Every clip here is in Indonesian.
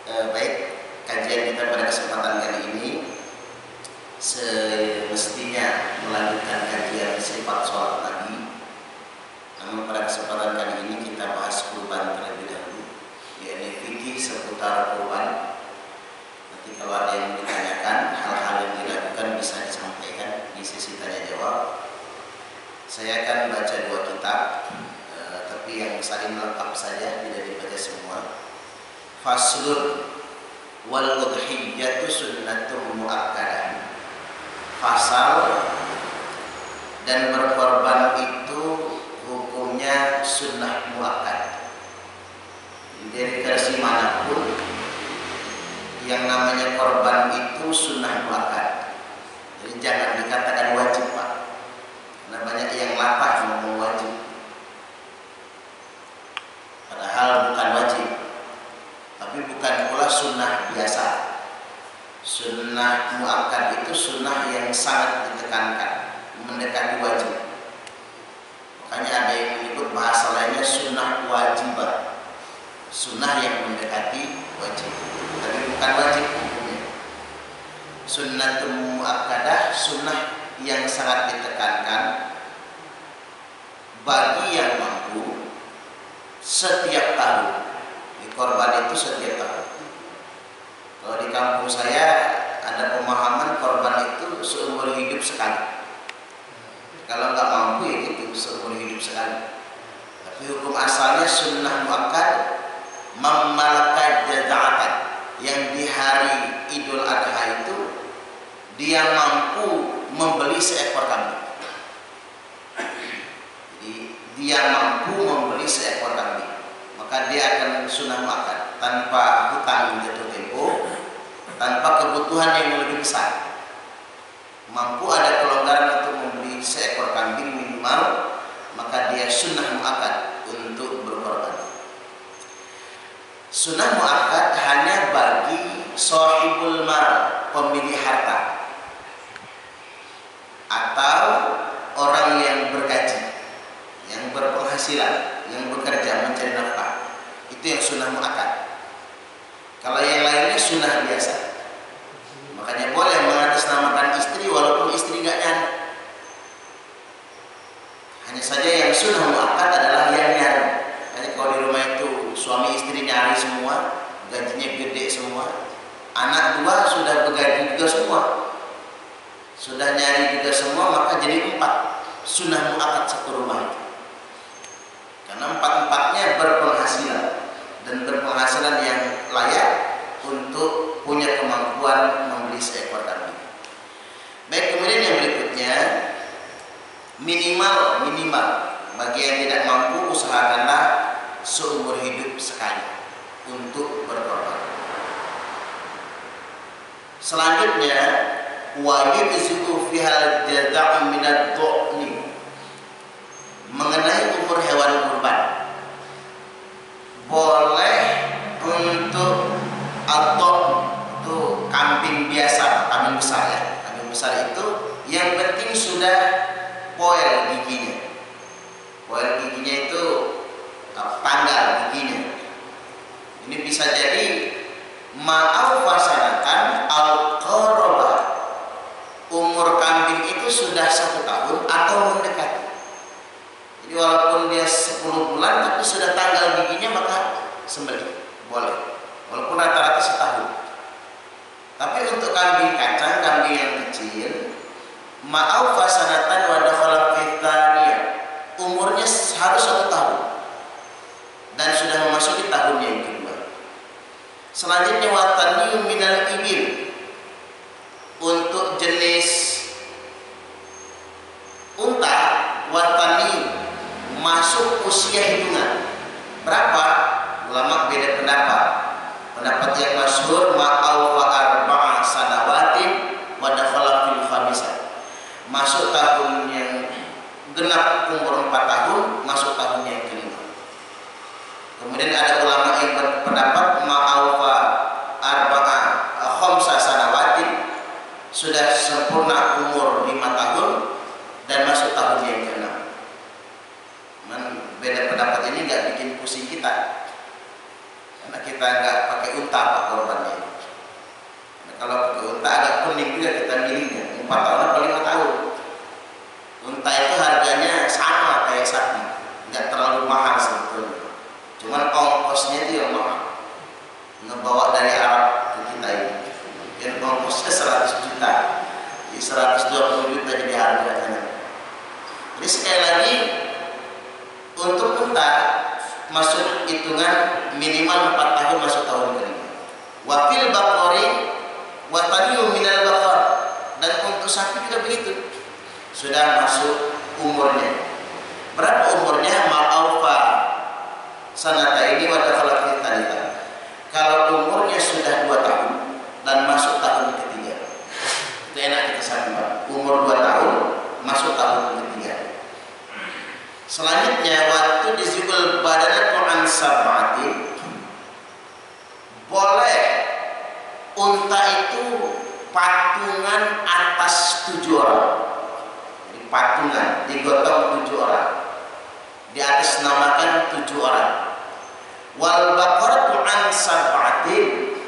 Baik, kajian kita pada kesempatan kali ini semestinya melanjutkan kajian sifat sholat Nabi. Namun pada kesempatan kali ini kita bahas kurban terlebih dahulu, yakni fikih seputar kurban. Nanti kalau ada yang ditanyakan, hal-hal yang dilakukan bisa disampaikan di sesi tanya jawab. Saya akan baca dua kitab, tapi yang saling lengkap saja, tidak dibaca semua. Faslun wal udhiyatu sunnatun muakkadah. Fasal dan berkorban itu hukumnya sunnah muakkad. Dari versi manapun yang namanya korban itu sunnah muakkad. Jadi jangan dikatakan wajib, Pak. Karena banyak yang latah ngomong wajib, padahal bukan wajib. Tapi bukan pula sunnah biasa. Sunnah muakkad itu sunnah yang sangat ditekankan, mendekati wajib. Makanya ada yang menyebut bahasa lainnya sunnah wajibah, sunnah yang mendekati wajib, tapi bukan wajib hukumnya. Sunnatun muakkadah, sunnah yang sangat ditekankan bagi yang mampu setiap tahun. Korban itu setiap tahun. Kalau di kampung saya ada pemahaman korban itu seumur hidup sekali. Kalau nggak mampu ya gitu, seumur hidup sekali. Tapi hukum asalnya sunnah muakkad memalakad jaza'atan, yang di hari Idul Adha itu dia mampu membeli seekor kambing. Jadi dia mampu membeli seekor kambing, maka dia akan sunnah muakkad tanpa hutang jatuh tempo, tanpa kebutuhan yang lebih besar. Mampu ada kelonggaran untuk membeli seekor kambing minimal, maka dia sunnah muakkad untuk berkorban. Sunnah muakkad hanya bagi sahibul mal, pemilik harta, atau orang yang bergaji, yang berpenghasilan, yang bekerja mencari nafkah. Itu yang sunnah muakkad. Kalau yang lainnya sunnah biasa. Makanya boleh mengatasnamakan istri walaupun istri nggak nyari. Hanya saja yang sunnah muakkad adalah yang nyari. Hanya kalau di rumah itu suami istri nyari semua, gajinya gede semua, anak dua sudah bergaji juga semua, sudah nyari juga semua, maka jadi 4 sunnah muakkad satu rumah itu. Karena 4-4-nya berpenghasilan dan berpenghasilan yang layak untuk punya kemampuan membeli seekor kambing. Baik, kemudian yang berikutnya, minimal bagi yang tidak mampu usahakanlah seumur hidup sekali untuk berkorban. Selanjutnya, wajib disitu fihal jaza'u minad dhu'ni, mengenai umur hewan kurban. Boleh untuk atau itu kambing biasa, kambing besar ya. Kambing besar itu yang penting sudah poel giginya. Poel giginya itu tanggal giginya. Ini bisa jadi ma'au fasanakan al-qarabah, umur kambing itu sudah 1 tahun atau mendekati. Jadi walaupun dia 10 bulan tapi sudah tanggal giginya, maka sembelih boleh, walaupun rata-rata 1 tahun. Tapi untuk kambing kacang, kambing yang kecil, ma'au fasanatan wa dakhala fi tsaniyah, umurnya harus 1 tahun dan sudah memasuki tahunnya yang kedua. Selanjutnya wataniyu minal ibil, untuk jenis unta wataniyu masuk usia hitungan berapa? Ulama beda pendapat. Pendapat yang masyhur ma'au fa arba'a sanawatin wa dakhala fil khamisah, masuk tahun yang genap umur 4 tahun, masuk tahun yang kelima. Kemudian ada ulama yang berpendapat ma'au fa arba'a khamsa sanawatin, sudah sempurna umur 5 tahun dan masuk tahun yang ke-6. Beda pendapat ini nggak bikin pusing kita. pakai unta pak korbannya. Nah, kalau pakai unta agak pening juga kita milihnya, 4 tahun atau 5 tahun. Unta itu harganya sama kayak sapi, nggak terlalu mahal sebetulnya. Cuman ongkosnya itu yang mahal. Ngebawa dari Arab ke kita ini, yang ongkosnya 100 juta, jadi 120 juta jadi harganya. Jadi sekali lagi untuk unta masuk hitungan minimal 4 tahun masuk tahun kelima. Wafil bakori wataniu minal bakor, dan untuk sapi juga begitu. Sudah masuk umurnya. Berapa umurnya? Ma'aufa sanata ini wadakhala kita. Kalau umurnya sudah 2 tahun dan masuk tahun ketiga, itu enak kita sapi pak. Umur 2 tahun masuk tahun ketiga. Selanjutnya waktu disebut badanatu an sab'ati, boleh unta itu patungan atas 7 orang. Jadi patungan digotong 7 orang, di atas namakan 7 orang. Wal baqaratu an sab'atin,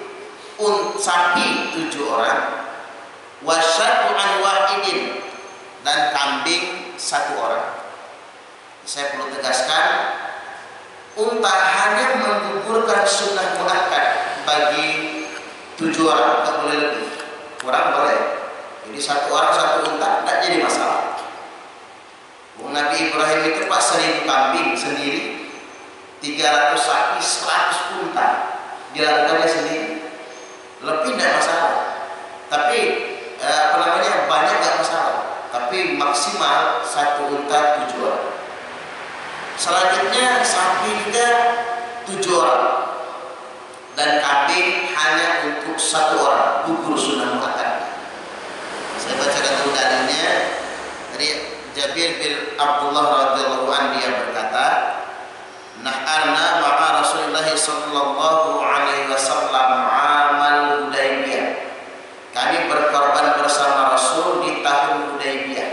sapi 7 orang. Wasyatu an wahidin, dan kambing 1 orang. Saya perlu tegaskan, unta hanya menggugurkan sunnah muakkad bagi 7 orang, tak boleh lebih. Kurang boleh. Jadi 1 orang 1 unta tak jadi masalah. Nabi Ibrahim itu pas 1000 kambing sendiri, 300 sapi, 100 unta dilakukannya sendiri. Lebih tidak masalah. Tapi banyak tidak masalah. Tapi maksimal 1 unta 7 orang. Selanjutnya sapi juga 7 orang, dan kambing hanya untuk 1 orang, gugur sunnah muakkad. Saya bacakan dulu dalilnya dari Jabir bin Abdullah radhiyallahu anhu, dia berkata, "Nah'arna ma'a Rasulullah sallallahu alaihi wasallam amal Hudaybiyah." Kami berkorban bersama Rasul di tahun Hudaybiyah.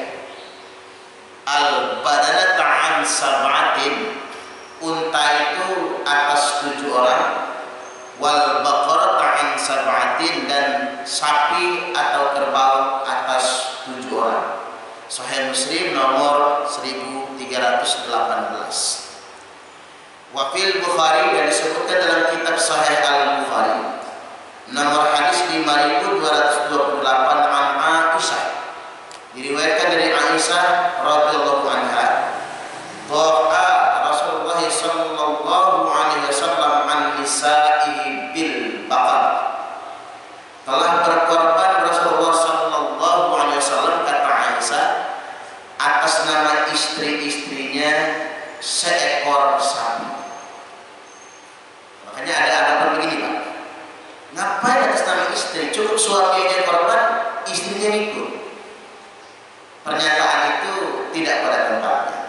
Al-badanata an sab'atin, unta itu atas 7 orang. Wal baqarata an sab'atin, dan sapi atau kerbau atas 7 orang. Sahih Muslim nomor 1318. Wafil Bukhari, dan disebutkan dalam kitab Sahih Al-Bukhari nomor hadis 5228 an Aisyah, diriwayatkan dari Aisyah radhiyallahu anha, doa Rasulullah sallallahu alaihi wasallam an nisa'ihi bil baqar, telah berkorban Rasulullah sallallahu alaihi wasallam, kata Aisyah, atas nama istri-istrinya seekor sapi. Makanya ada anggapan begini pak, ngapain atas nama istri? Cukup suaminya korban, istrinya ikut. Pernyataan itu tidak pada tempatnya.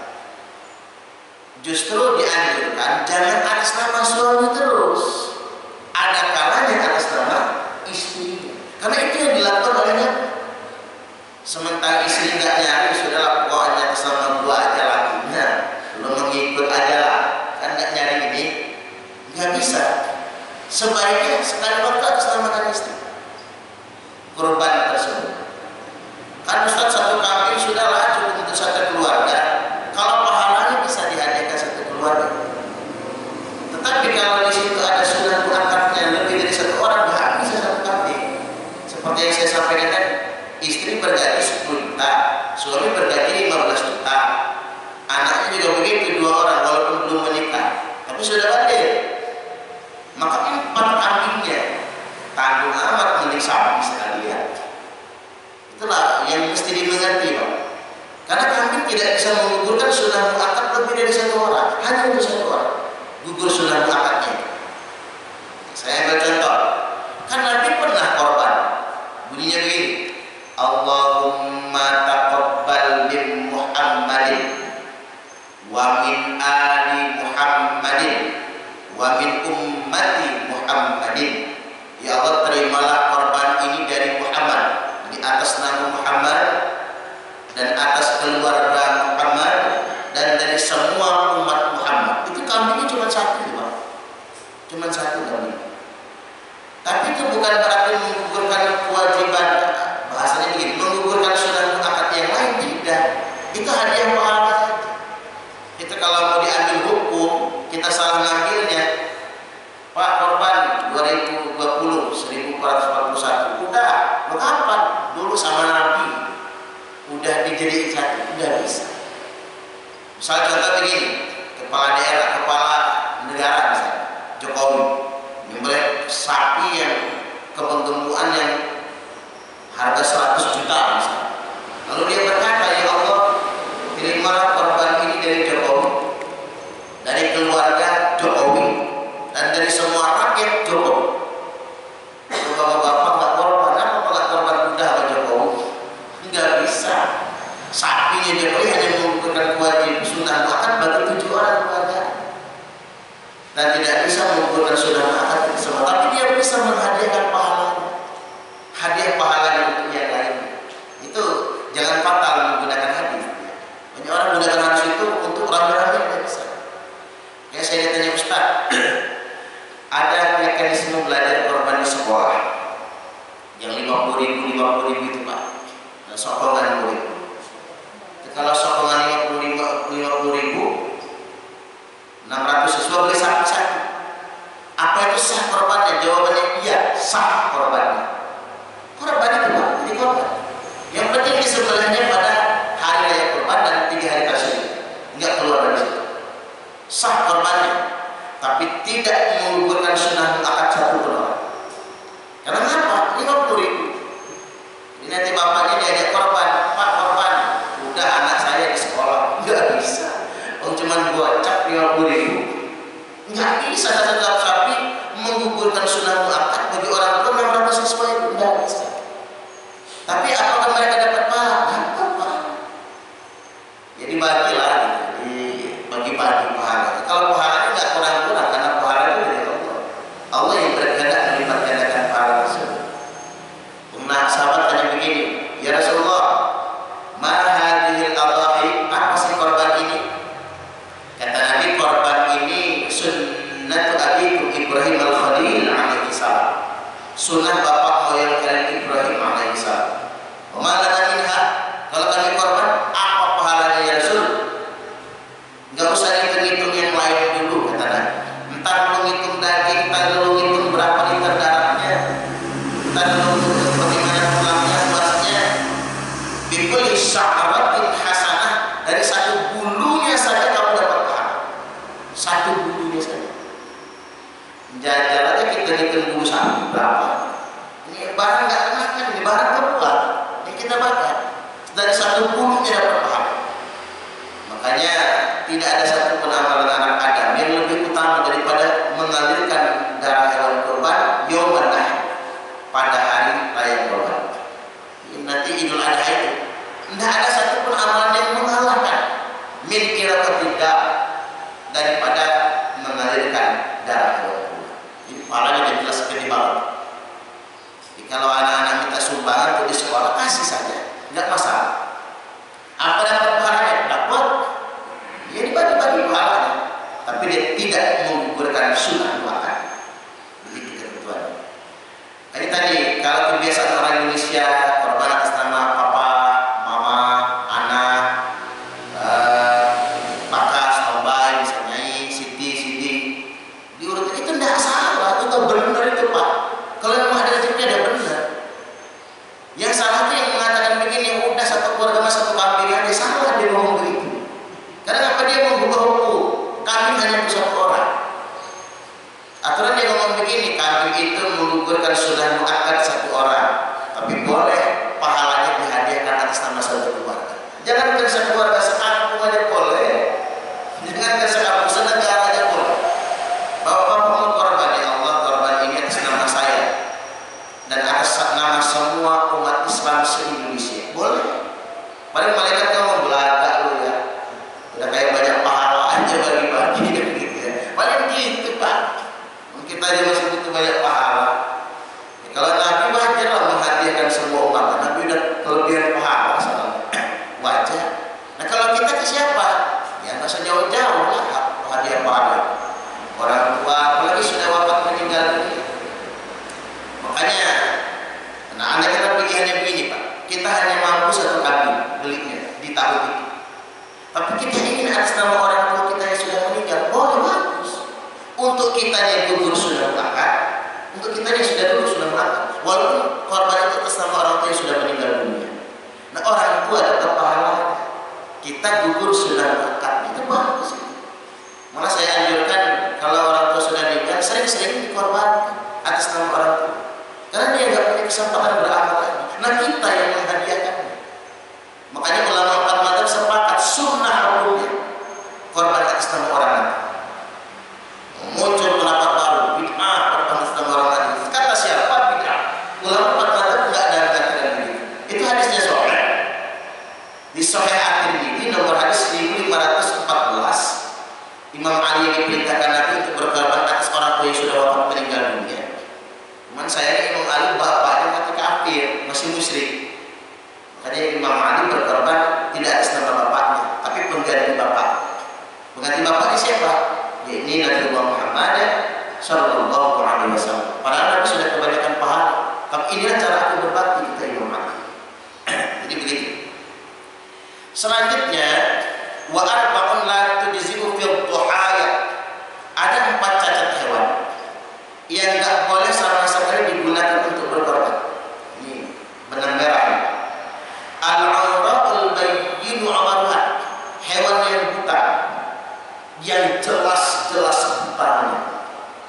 Justru dianjurkan jangan atas nama suami terus, ada kalanya atas nama istri, karena itu yang dilakukan olehnya. Sementara istri nggak nyari, sudahlah pokoknya atas nama gua aja lakinya, lo mengikut aja lah, kan nggak nyari ini, nggak bisa. Sebaiknya sekali waktu atas nama istri kurban tersebut. Kan Ustaz, 1 kambing sudahlah cukup untuk 1 keluarga. Kalau pahalanya bisa dihadiahkan 1 keluarga. Tetapi kalau di situ ada sunnah muakkadnya lebih dari 1 orang, nggak bisa 1 kambing. Seperti yang saya sampaikan tadi, istri bergaji 10 juta, suami bergaji 15 juta, anaknya juga begitu 2 orang walaupun belum menikah, tapi sudah balik. Maka 4 kambingnya tanggung amat milik sapi sekalian. Itulah yang mesti dimengerti pak. Karena kambing tidak bisa menggugurkan sunnah muakkad lebih dari 1 orang, hanya untuk 1 orang gugur sunnah muakkadnya. Saya ambil contoh, kan Nabi pernah korban, bunyinya begini, Allahumma taqabbal min Muhammadin wa min ali Muhammadin wa min ummati Muhammadin. Ya Allah, terimalah korban ini dari Muhammad, di atas nama Muhammad dan atas keluarga Muhammad dan dari semua umat Muhammad. Itu kambingnya cuma 1 Pak. Cuma 1 kambing. bukan berarti menggugurkan kewajiban, bahasanya begini, menggugurkan sunnah muakkad yang lain, tidak. Itu hadiah pahala saja. Itu kalau mau diambil hukum, kita salah ngambilnya. Pak, korban 2020 1441 udah mengapa dulu sama Nabi udah dijadiin satu, udah bisa. Misalnya contoh begini, kepala daerah, kepala negara misalnya Jokowi membeli sapi yang kebenggemuan yang harga 100 juta misalnya. Lalu dia berkata, ya Allah, terimalah korban ini dari Jokowi, dari keluarga Jokowi, dan dari semua rakyat Jokowi. Kalau bapak nggak korban, apa nggak korban udah sama Jokowi? Nggak bisa. Sapinya Jokowi hanya mengumpulkan kewajiban sunnah muakkad bagi 7 orang keluarga, dan tidak bisa mengumpulkan sunnah muakkad semua. Tapi dia bisa menghadiahkan pahalanya, hadiah pahala untuk yang lain. Itu jangan fatal menggunakan hadis. Banyak orang menggunakan hadis itu untuk ramai-ramai, tidak bisa. Ya, saya ditanya Ustaz, ada mekanisme belajar korban di sekolah yang 50.000 itu Pak, dan sokongan murid. Kalau sokongan 50.000 600 siswa beli sapi satu, apa itu sah korbannya? Jawabannya iya, sah korbannya. Korban itu Pak, jadi korban. Yang penting di sebelahnya pada hari raya korban dan 3 hari tasyrik, enggak keluar dari situ. Sah korbannya, tapi tidak menggugurkan sunnah muakkad satu pun orang. Karena kenapa? 50.000. Ini nanti bapaknya diajak korban, Pak korban, udah anak saya di sekolah, nggak bisa. Oh cuman gocap 50.000, nggak bisa satu sapi menggugurkan sunnah muakkad bagi orang tua 600 siswa itu, nggak bisa. Tapi apakah mereka dapat pahala? Nggak apa. Jadi bagilah, bagi-bagi pahala. Kalau pahalanya nggak kurang-kurang, karena pahala itu dari Allah. Allah yang berkehendak melipat gandakan pahala tersebut. Nah, sahabat tanya begini, ya Rasulullah, ma hadhil adhahi, apa sih korban ini? Kata Nabi, korban ini sunnatu abikum Ibrahim al-Khalil alaihi salam, sunnah bapak moyang kalian Ibrahim alaihi salam. Wa ma lana minha, kalau kami korban, apa pahalanya ya Rasul? Enggak usah hitung-hitung yang lain dulu, kata Nabi. Entar lu ngitung daging, entar lu ngitung berapa liter darahnya, entar lu ngitung bagaimana tulangnya, luasnya. Bikul sya'aratin hasanah, dari satu bulunya saja kamu dapat pahala. Satu bulunya saja. Jajal aja kita hitung bulu sapi berapa. Ini barang nggak kena kan, ini barang keluar. Ini kita bakar. Dari satu bulunya dapat pahala. Makanya tidak ada satu pun amalan anak Adam yang lebih utama daripada mengalirkan darah hewan kurban yauman nahar, pada hari raya kurban. Nanti Idul Adha itu tidak ada satu pun amalan yang mengalahkan min iraqatidda daripada mengalirkan darah hewan kurban. Ini pahalanya sudah jelas gede banget. Jadi kalau anak-anak minta sumbangan di sekolah, kasih saja, nggak masalah. Apa dapat pahalanya? Dapat. Ya dibagi-bagi pahalanya, tapi dia tidak menggugurkan sunnah muakkad. Begitu ketentuannya. Ini tadi kalau kebiasaan orang Indonesia korban atas nama papa, mama, anak, bakas, tombai, misalnya Siti, diurut itu tidak salah, itu benar itu Pak. Kalau memang ada rezeki ada benar. Yang salah itu yang mengatakan begini, udah satu keluarga mas satu kambing aja, salah dia ngomong begitu. Karena apa? Dia membuka hukum kambing hanya untuk satu orang. Aturan dia ngomong begini, kambing itu menggugurkan sunnah muakkad satu orang, tapi boleh pahalanya dihadiahkan atas nama satu keluarga. Jangan ke satu keluarga, sekampung aja boleh. Jangan ke sekampung, senegara aja boleh. Bapak mau korban, ya Allah, korban ini atas nama saya dan atas nama semua umat Islam se-Indonesia. Boleh. Paling malaikat kamu belaga lu ya. Udah kayak banyak pahala aja bagi-bagi gitu ya. Paling gitu Pak. Kita aja masih butuh banyak pahala. Ya, kalau Nabi nama orang tua. Karena dia nggak punya kesempatan beramal lagi. Nah kita yang menghadiahkannya. Makanya ulama empat mazhab sepakat sunnah hukumnya korban atas nama orang lain. Muncul pendapat baru, bid'ah korban atas nama orang lain. Kata siapa bid'ah? Ulama empat mazhab nggak ada kata begitu. Itu hadisnya sahih. Di Sahih At-Tirmidzi nomor hadis 1514, Imam Ali yang diperintahkan Nabi untuk berkorban atas orang tua yang sudah wafat meninggal dunia. Cuman sayangnya Imam Ali bapaknya mati kafir, masih musyrik. Makanya Imam Ali berkorban tidak atas nama bapaknya, tapi pengganti bapak. Pengganti bapaknya siapa? Yaitu Nabi Muhammad Sallallahu Alaihi Wasallam. Padahal Nabi sudah kebanyakan pahala. Tapi inilah cara aku berbakti kita Imam Ali. Jadi begitu. Selanjutnya, wa arba'un la tujzi'u fil dhuhaya. Ada 4 cacat hewan yang enggak boleh sama sekali digunakan untuk berkorban. Ini benang merah. Al-awra'ul bayyinu 'amaruha. Hewan yang buta, yang jelas-jelas butanya.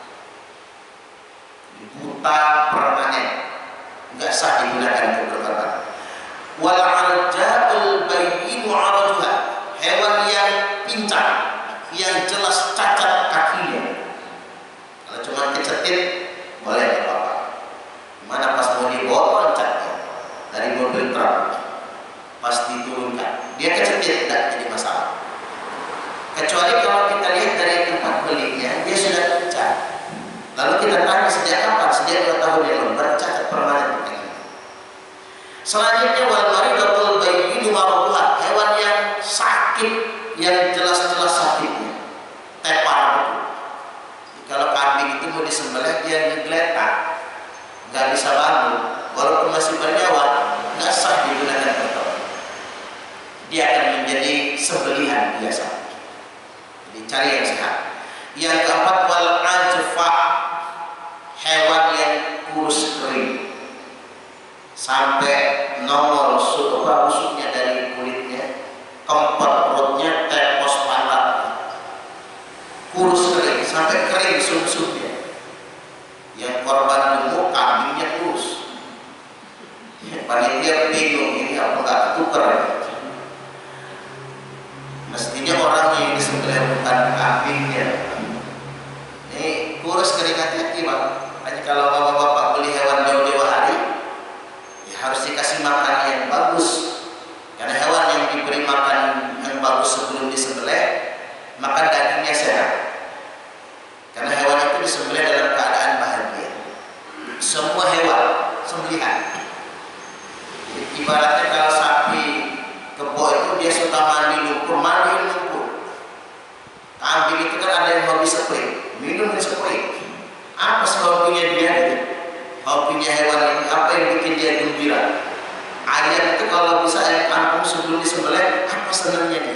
Buta permanen, enggak sah digunakan untuk berkorban. Wal 'arja'ul bayyinu 'araduha. Hewan yang pincang, yang jelas cacat kakinya. Kalau cuma kecetit boleh nggak apa-apa. Mana pas mau dibawa loncatnya dari mobil truk, pas diturunkan dia kecetit, tidak jadi masalah. Kecuali kalau kita lihat dari tempat belinya dia sudah pincang. Lalu kita tanya sejak kapan? Sejak 2 tahun yang lalu cacat permanen kakinya. Selanjutnya wal maridatul bayyinu maraduha. Hewan yang sakit, yang jelas-jelas sakitnya, tepar. Kalau kambing itu mau disembelih dia digeletak, nggak bisa bangun, walaupun masih bernyawa, nggak sah digunakan berkorban. Dia akan menjadi sembelihan biasa. Jadi cari yang sehat. Yang keempat wal ajfa, hewan yang kurus kering sampai nongol busuknya dari kulitnya, kempet perutnya, tepos pantatnya, kurus kering sampai kering sumsumnya. Yang korban gemuk kambingnya kurus. Panitia bingung ini apa nggak tukar. Mestinya orang yang disembelih bukan kambingnya. Ini kurus kering, hati-hati bang. Hanya kalau bapak-bapak beli hewan jauh-jauh hari, ya harus dikasih makan yang bagus. Karena hewan yang diberi makan yang bagus sebelum disembelih, maka dagingnya sehat. Karena hewan itu disembelih dalam keadaan bahagia. Semua hewan sembelihan. Ibaratnya kalau sapi kebo itu dia suka mandi lumpur. Kambing itu kan ada yang hobi spray, minum di spray. Apa sih hobinya dia? Hobinya hewan ini apa yang bikin dia gembira? Ayam itu kalau bisa ayam kampung sebelum disembelih, apa senangnya dia?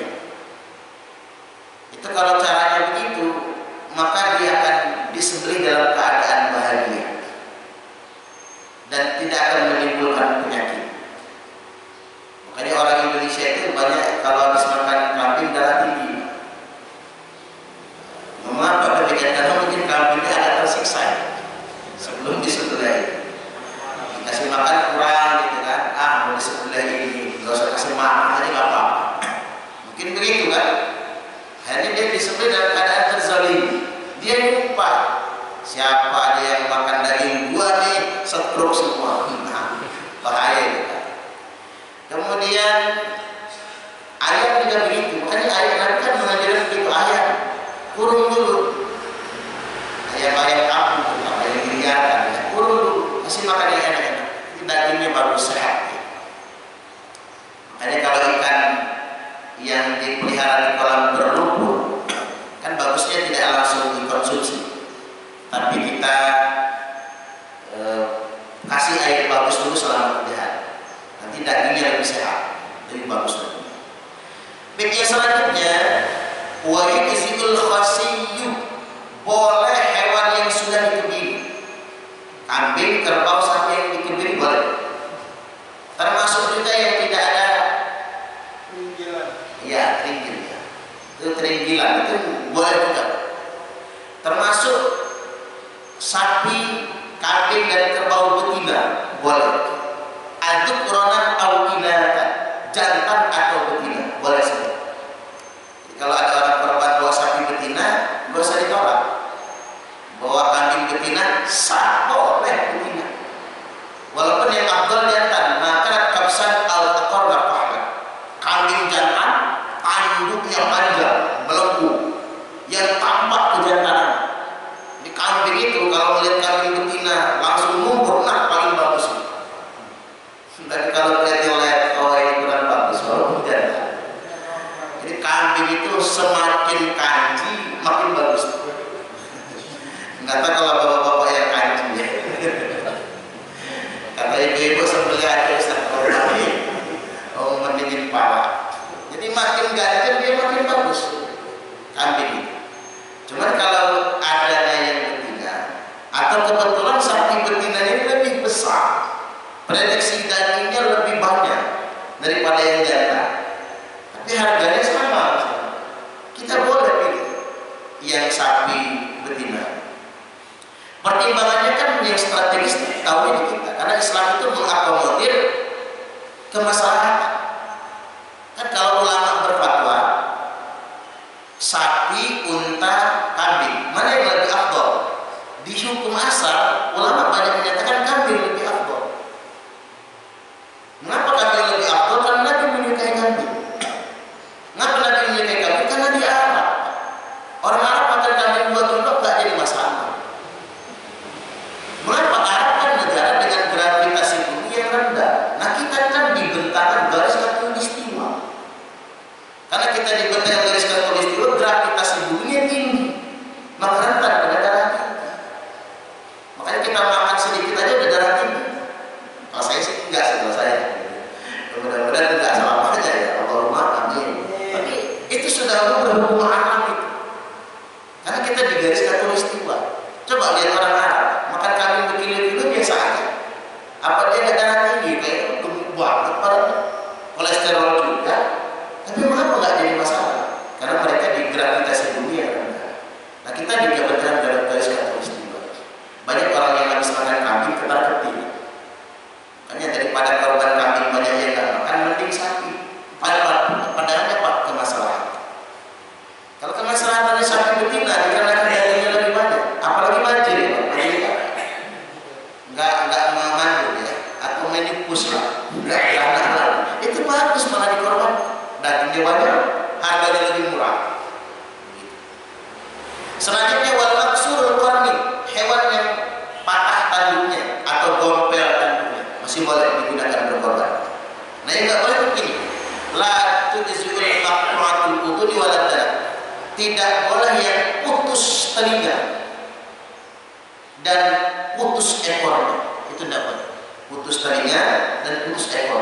Itu kalau caranya begitu, maka dia akan disembelih dalam keadaan bahagia dan tidak akan menimbulkan penyakit. Makanya orang Indonesia itu banyak kalau habis makan kambing darah tinggi. Mengapa demikian? Karena mungkin kambingnya agak tersiksa sebelum disembelih. Kasih makan kurang gitu kan? Mau disembelih ini, nggak usah kasih makan aja nggak apa-apa. Mungkin begitu kan? Akhirnya dia disembelih dalam keadaan terzalimi. Dia lupa siapa ada yang makan daging gua nih, stroke semua. Nah, bahaya gitu. Kemudian ayam juga begitu. Makanya ayam kan mengajarkan begitu, ayam kurung dulu. Ayam kampung, ayam liar, kurung dulu, kasih makan yang enak-enak. Dagingnya baru sehat. Makanya kalau ikan yang dipelihara di kolam berlumpur, kan bagusnya tidak langsung dikonsumsi, tapi kita kasih air bagus dulu selama 3 hari. Nanti dagingnya lebih sehat, lebih bagus lagi. Baik, yang selanjutnya wa yuzil khasiyyu, boleh hewan yang sudah dikebiri. Kambing, kerbau, sapi yang dikebiri boleh. Termasuk juga yang tidak ada teringgilan. Ya, teringgilan. Itu teringgilan itu boleh juga. Termasuk sapi, kambing kambing dan kerbau betina boleh. Aduk ronan au inatan, jantan atau betina boleh semua. Jadi kalau ada orang korban bawa sapi betina, nggak usah ditolak. Bawa kambing betina sah, boleh betina. Walaupun yang afdal jantan, maka kabsan al-aqar fahla. Kambing jantan, tanduknya panjang, melengkung, yang tampak kejantanan. Di kambing itu kalau melihat kambing betina langsung ngumpul, nah paling bagus. Dan kalau lihat yang lain, oh ini kurang bagus, walaupun jantan. Jadi kambing itu semakin kanji makin bagus. Nggak tahu kalau bapak-bapak yang kanji ya. Kata ibu-ibu sembelih aja Ustaz, oh mendingin pala. Jadi makin ganjil dia makin bagus kambing itu. Cuman kalau adanya yang betina atau kebetulan sapi betina ini lebih besar, prediksi dagingnya lebih banyak daripada yang jantan, tapi harganya sama, kita boleh pilih yang sapi betina. Pertimbangannya kan yang strategis tahu ini kita, karena Islam itu mengakomodir kemaslahatan. Kan kalau ulama berfatwa sapi, unta, kambing, mana yang lebih afdal? Di hukum asal ulama banyak menyatakan kambing lebih afdal. Mengapa kambing lebih afdal? Karena Nabi menyukai kambing. Mengapa Nabi menyukai kambing? Karena dia Arab. Orang Arab makan kambing buat tunduk gak jadi masalah. Mengapa? Arab kan negara dengan gravitasi bumi yang rendah. Nah kita kan dibentangkan garis khatulistiwa. Karena kita dibentangkan garis khatulistiwa, gravitasi buminya tinggi, maka rentan pada darah tinggi. Makanya kita makan sedikit aja udah darah tinggi. Kalau saya sih enggak sih, kalau saya. Mudah-mudahan enggak salah aja ya. Allahumma amin. Tapi itu sudah berhukum alam itu. Karena kita di garis khatulistiwa. Coba lihat orang Arab makan kambing berkilo-kilo biasa aja. Apa dia nggak darah tinggi kayak gemuk banget padahal kolesterol juga. Tapi mengapa nggak jadi masalah? Karena mereka di gravitasi bumi yang rendah. Nah kita di jabatan garis khatulistiwa. Banyak orang yang habis makan kambing ketar-ketir. Makanya daripada korban kambing banyak yang nggak makan, mending sapi. Padahal apa kemaslahatan? Kalau kemaslahatannya sapi betina dikarenakan dagingnya lebih banyak, apalagi majir ya, majir nggak memandu ya, atau menipus lah, nggak halal. Itu bagus malah dikorban, dagingnya banyak, harganya lebih murah. Selanjutnya wal maksurul qarni, hewan yang patah tanduknya atau gompel tanduknya masih boleh digunakan berkorban. Nah yang nggak boleh begini, la tujziul maqtu'atul udhuni wal adhan. Tidak boleh yang putus telinga dan putus ekornya, itu tidak boleh. Putus telinga dan putus ekor.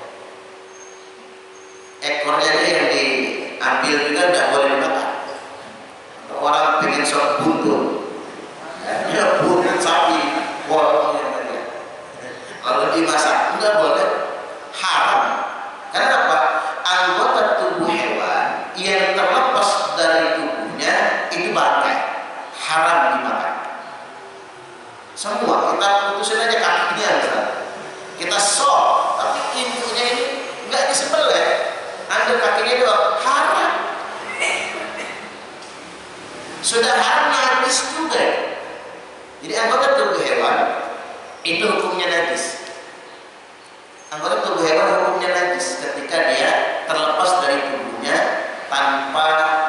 Ekornya dia yang diambil juga tidak boleh dimakan. Orang pengen sok buntut, ya buntut sapi, bolongnya dia. Lalu dimasak, tidak boleh, haram. Karena apa? Anggota tubuh hewan yang terlepas dari tubuhnya itu bangkai, haram dimakan. Semua kita putusin aja kakinya misalnya, kita sok, tapi intinya ini nggak disembelih, ambil kakinya doang, haram. Sudah haram najis juga. Jadi anggota tubuh hewan itu hukumnya najis. Anggota tubuh hewan hukumnya najis ketika dia terlepas dari tubuhnya tanpa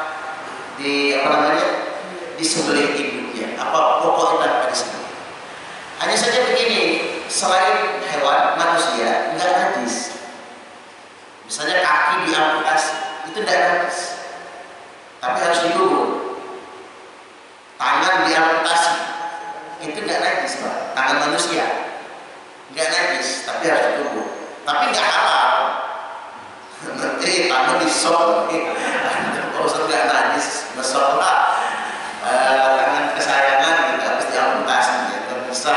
disembelih induknya. Apa pokoknya tanpa disembelih. Hanya saja begini, selain hewan, manusia enggak najis. Misalnya kaki diamputasi, itu tidak najis, tapi harus dikubur. Tangan diamputasi, itu enggak najis, Pak. Tangan manusia enggak najis, tapi harus dikubur. Tapi enggak halal. Nanti tangan disok, kalau enggak najis, besok lah. Tangan kesayangan kita harus diamputasi, ya kan bisa.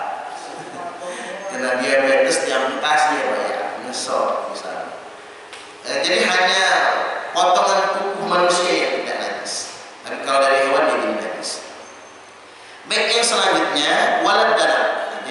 Kena diabetes diamputasi ya Pak ya, nyesot misalnya. Jadi hanya potongan tubuh manusia yang tidak najis. Tapi kalau dari hewan jadi najis. Baik, yang selanjutnya walad darah.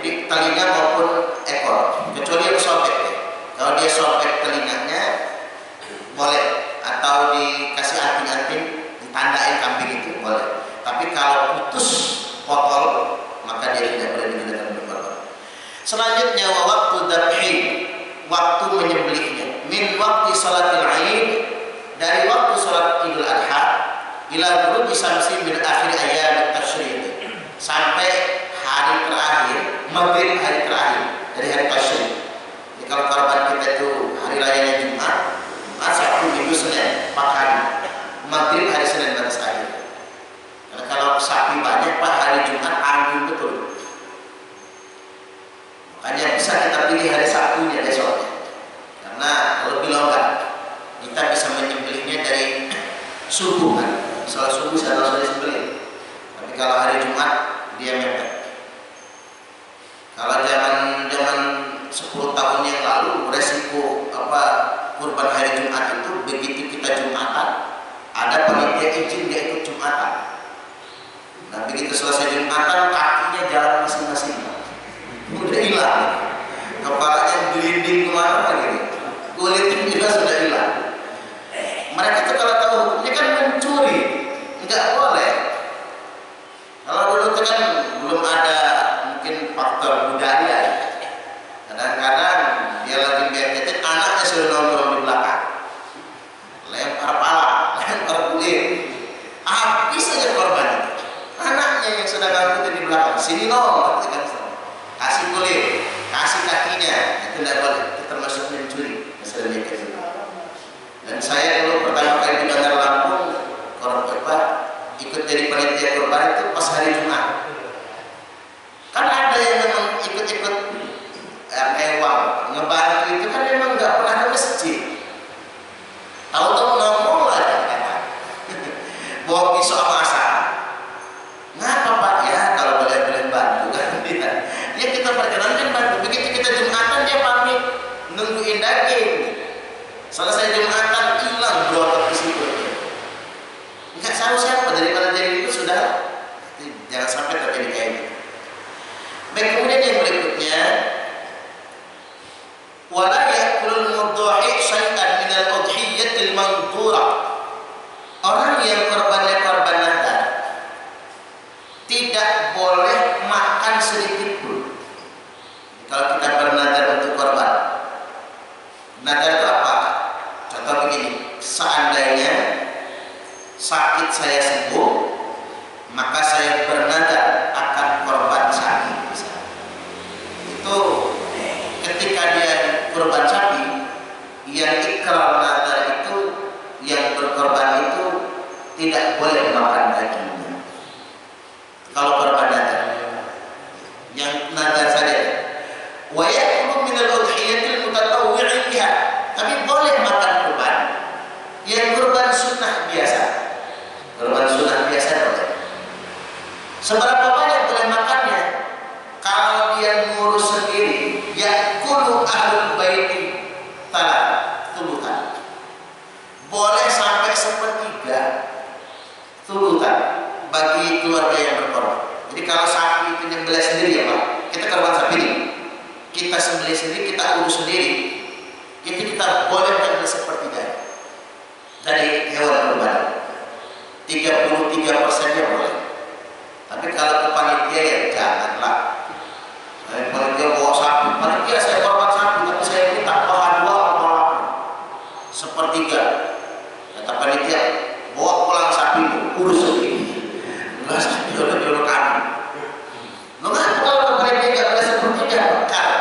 Selanjutnya waktu dzabhi, waktu menyembelihnya. Min waktu salatil Aid, dari waktu salat Idul Adha ila ghurubi syamsi min akhir ayyam tasyrik, sampai hari terakhir, maghrib hari terakhir dari hari tasyrik. Jadi kalau korban kita itu hari rayanya Jumat, Sabtu, Minggu, Senin, 4 hari. Maghrib hari Senin batas akhir. Karena kalau sapi banyak Pak, hari Jumat angin betul. Makanya bisa kita pilih hari Sabtunya besoknya. Karena lebih longgar. Kita bisa menyembelihnya dari subuh kan. Salat subuh saya langsung disembelih. Tapi kalau hari Jumat dia mepet. Kalau zaman 10 tahun yang lalu resiko kurban hari Jumat itu, begitu kita Jumatan ada panitia izin dia ikut Jumatan. Nah begitu selesai Jumatan kakinya jalan masing-masing, udah hilang, kepalanya gelinding kemana gitu, kulitnya juga sudah hilang. Mereka tuh kalau tahu hukumnya kan mencuri, nggak boleh. Kalau dulu tuh kan belum ada mungkin faktor budaya. Kadang-kadang dia lagi biar anaknya sudah nongkrong di belakang, lempar pala, lempar kulit, habis aja korban. Anaknya yang sudah ngangkutin di belakang, sini loh, kasih kulit, kasih kakinya, itu tidak boleh, itu termasuk mencuri. Dan saya dulu pertama kali di Bandar Lampung, ikut jadi panitia korban itu pas hari Jumat. Kan ada yang memang ikut-ikut ngebantu itu kan memang nggak pernah ke masjid. Tahu-tahu ngomong aja kan, bawa pisau sama asal. Ngapa Pak? Ya kalau boleh bantu kan. Ya kita perkenankan bantu. Begitu kita Jumatan dia pamit nungguin daging. Selesai Jumatan hilang berotot di situ. Nggak tahu siapa daripada jadi itu sudah. Jangan sampai terjadi kayak gitu. Baik, kemudian yang berikutnya, wala ya'kulul mudhahi syai'an minal udhiyatil mandhurah. Orang yang korbannya korban nadar tidak boleh makan sedikit pun. Kalau kita bernadar untuk korban, nadar itu apa? Contoh begini, seandainya sakit saya sembuh, maka saya bernadar akan korban sapi. Itu ketika dia korban sapi, yang ikrar nadar itu, yang berkorban itu tidak boleh makan dagingnya. Kalau korban nadar, yang nadar saja. Wa yakulu min al-udhiyatil mutatawwi'i biha, tapi boleh makan kurban yang kurban sunnah biasa. Kurban sunnah biasa boleh. Seberapa banyak boleh makannya? Kalau dia ngurus sendiri, yakulu ahlul baiti tulutan. Boleh sampai 1/3 tulutan bagi keluarga yang berkorban. Jadi kalau sapi itu nyembelih sendiri ya Pak, kita korban sapi ini, kita sembelih sendiri, kita urus sendiri, itu kita boleh mengambil 1/3 dari hewan kurban. 33%-nya boleh. Tapi kalau ke panitia ya janganlah. Panitia bawa sapi, panitia saya korban sapi, tapi saya minta paha 2 atau 1/3. Kata panitia, bawa pulang sapimu, urus sendiri. Enggak sapi jodoh kami. Mengapa kalau ke panitia nggak boleh 1/3? Karena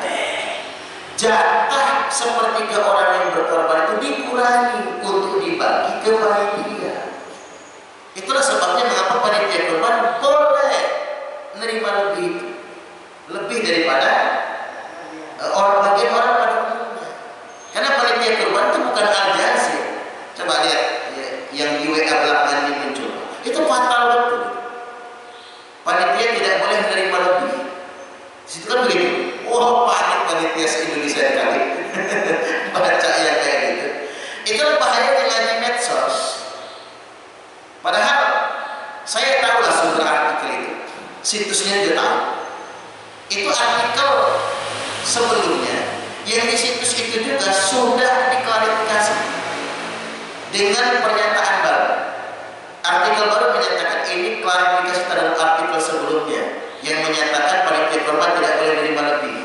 jatah 1/3 orang yang berkorban itu dikurangi untuk dibagi ke panitia. Itulah sebabnya mengapa panitia kurban boleh menerima lebih daripada bagian orang pada umumnya. Karena panitia kurban itu bukan al-jazir. Coba lihat yang di WA belakangan ini muncul. Itu fatal betul. Panitia tidak boleh menerima lebih. Situ kan begitu. Oh panik panitia se-Indonesia kali. Baca yang kayak gitu. Itulah bahaya ngaji medsos. Padahal saya tahulah sumber artikel itu, situsnya juga tahu. Itu artikel sebelumnya, yang di situs itu juga sudah diklarifikasi dengan pernyataan baru. Artikel baru menyatakan ini klarifikasi terhadap artikel sebelumnya yang menyatakan panitia korban tidak boleh menerima lebih.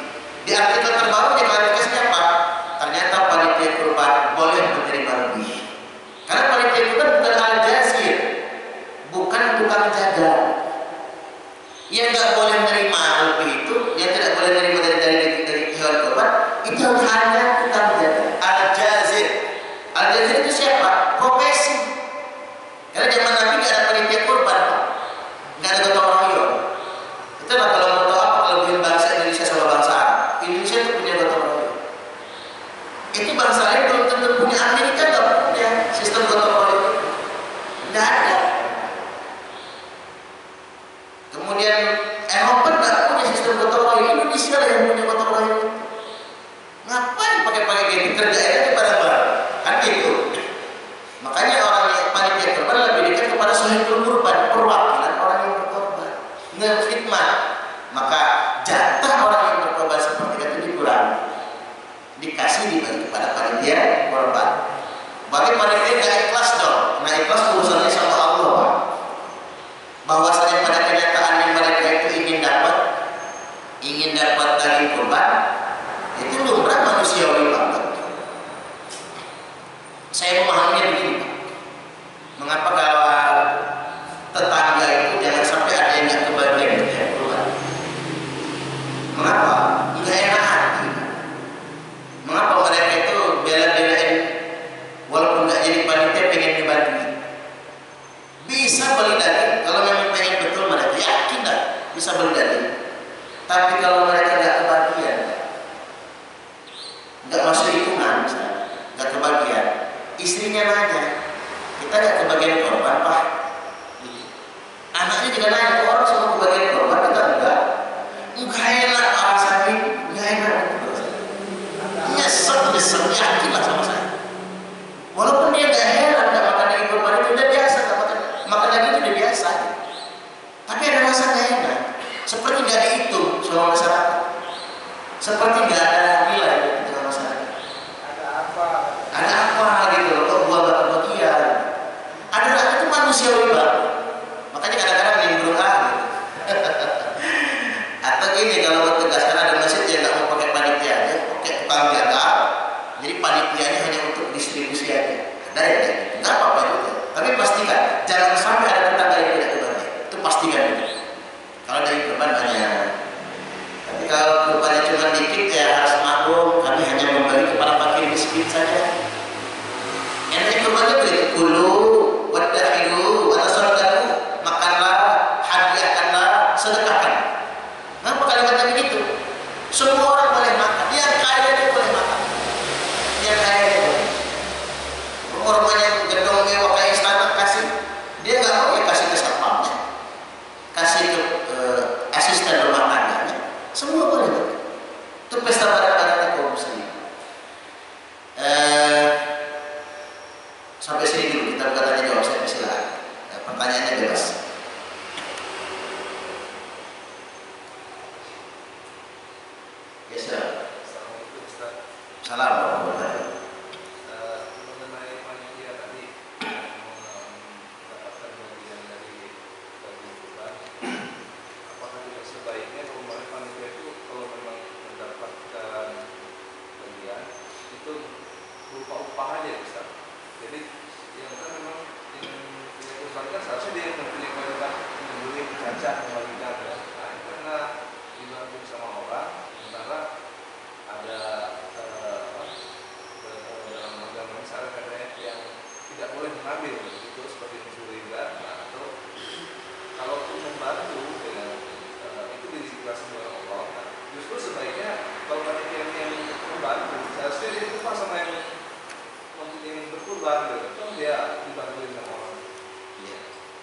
boleh nerima dari hewan kurban, itu hanya tukang jaga. Al-jazir. Al-jazir itu siapa? Profesi. Karena zaman Nabi nggak ada panitia kurban, Pak. Nggak ada gotong royong. Itulah kalau mau tahu apa kelebihan bangsa Indonesia sama bangsa Arab. Indonesia itu punya gotong royong. Itu bangsa lain belum tentu punya. Amerika nggak punya sistem gotong royong. Nggak ada. Kemudian Eropa nggak punya sistem gotong royong. Indonesia lah yang punya gotong royong. Ngapain pakai gitu? Kerjain aja bareng-bareng. Kan gitu. Makanya orang yang panitia kurban lebih dekat kepada sahibul kurban, perwakilan orang yang berkorban, ngekhidmat. Maka jatah orang yang berkorban seperti itu dikurangi, dikasih dibagi kepada panitia kurban. Bagi panitia nggak ikhlas dong. Nah, ikhlas urusannya sama Allah, Pak. Bahwasanya pada kenyataannya mereka itu ingin dapat daging kurban, itu lumrah manusiawi banget. Saya memahaminya begini, Pak. Mengapa kalau tetangga itu jangan sampai ada yang nggak kebagian daging kurban? Mengapa? Nggak enak hati. Mengapa mereka itu bela-belain walaupun nggak jadi panitia pengen dibagi? Bisa beli daging kalau memang pengen betul mereka yakin dah bisa beli daging. Tapi kalau mereka nggak kebagian, nggak masuk hitungan, nggak kebagian, istrinya nanya, kita nggak kebagian korban, Pak. Anaknya juga nanya, orang semua kebagian korban, kita enggak enak rasanya, nggak enak. Nyesek, yakin lah sama saya. Walaupun dia nggak heran nggak makan daging korban itu udah biasa, makan daging itu udah biasa. Tapi ada rasa nggak enak, seperti nggak dihitung sama masyarakat, seperti nggak ada nilai sama masyarakat. Ada apa gitu loh, kok gua nggak kebagian? Ada itu manusiawi banget. Makanya kadang-kadang nimbrung gitu. Atau gini, kalau mau tegaskan ada masjid yang nggak mau pakai panitia aja, pakai tukang jaga. Jadi panitianya hanya untuk distribusi aja. Ada ya, nggak apa-apa juga. Tapi pastikan jangan sampai ada tetangga yang tidak kebagian. Itu pastikan juga. Kalau dari korban banyak. Tapi kalau korbannya cuma dikit ya harus maklum. Kami hanya memberi kepada fakir miskin saja. Yang korbannya beri kulu, wadahilu, wadasordaku, makanlah, hadiahkanlah, sedekahkan. Kenapa kalimatnya begitu? Semua orang boleh makan. Yang kaya dia boleh makan. Yang kaya dia boleh. Rumah-rumahnya gedung mewah kayak istana kasih. Dia nggak mau ya kasih ke satpamnya, kasih ke asisten rumah tangganya. Semua boleh. Itu pesta barang-barangnya kaum muslimin. Sampai sini dulu kita buka tanya jawab, saya persilakan. Pertanyaannya bebas. Assalamualaikum warahmatullahi wabarakatuh. Mengenai panitia tadi mendapatkan bagian dari kurban, apakah tidak sebaiknya kalau panitia itu kalau memang mendapatkan bagian itu berupa upah aja, bisa? Jadi yang kan memang yang punya kurban kan seharusnya dia yang mempunyai kewajiban membeli, menjajah, membagikan ya. Nah itu karena dibantu sama orang, sementara ada dalam agama misalnya katanya yang tidak boleh mengambil itu seperti mencuri atau kalaupun membantu ya, itu dikasih oleh Allah. Nah, justru sebaiknya kalau panitia yang membantu seharusnya dia lupa sama yang berkurban gitu, kan dia dibantuin sama orang. Ya.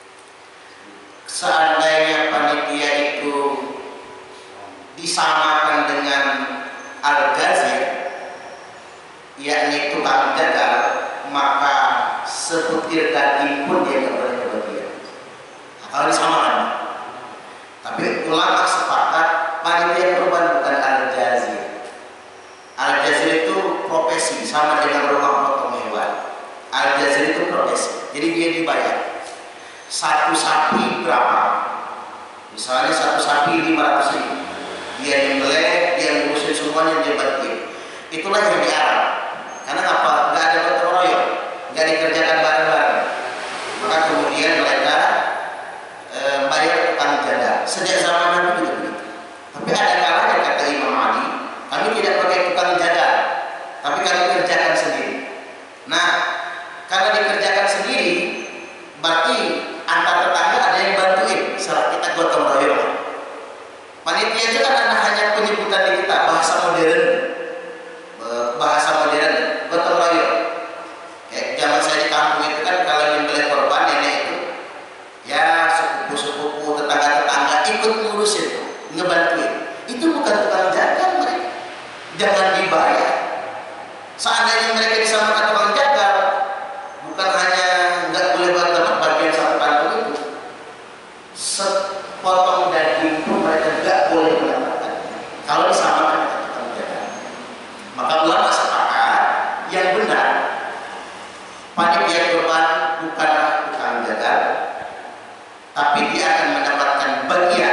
Seandainya panitia itu disamakan dengan al-ghazir, yakni tukang jagal, maka sebutir daging pun dia tidak boleh kebagian. Kalau disamakan. Tapi ulama sepakat panitia kurban bukan al-jazir. Al-jazir itu profesi, sama dengan rumah potong hewan. Al-jazir itu profesi, jadi dia dibayar. Satu sapi berapa? Misalnya satu sapi 500.000. Dia nyembelih, dia ngurusin semuanya, dia bagiin. Itulah yang diarah. Karena apa? Nggak ada gotong royong, nggak dikerjakan bareng-bareng. Maka kemudian mereka bayar tukang jaga. Sejak zaman Nabi juga begitu. Tapi ada kalanya kata Indonesia kan hanya penyebutan di kita, bahasa modern, gotong royong. Kayak zaman saya di kampung itu kan kalau nyembelih korban nenek itu, ya sepupu-sepupu, tetangga-tetangga ikut ngurusin, ngebantuin. Itu bukan tukang jaga mereka, jangan dibayar. Seandainya mereka disamakan tukang jaga, bukan hanya nggak boleh dapat bagian satu kantong itu, sepotong daging pun mereka nggak boleh mendapatkan kalau disamakan dengan tukang jaga. Maka ulama sepakat yang benar, panitia kurban bukanlah tukang jaga, tapi dia akan mendapatkan bagian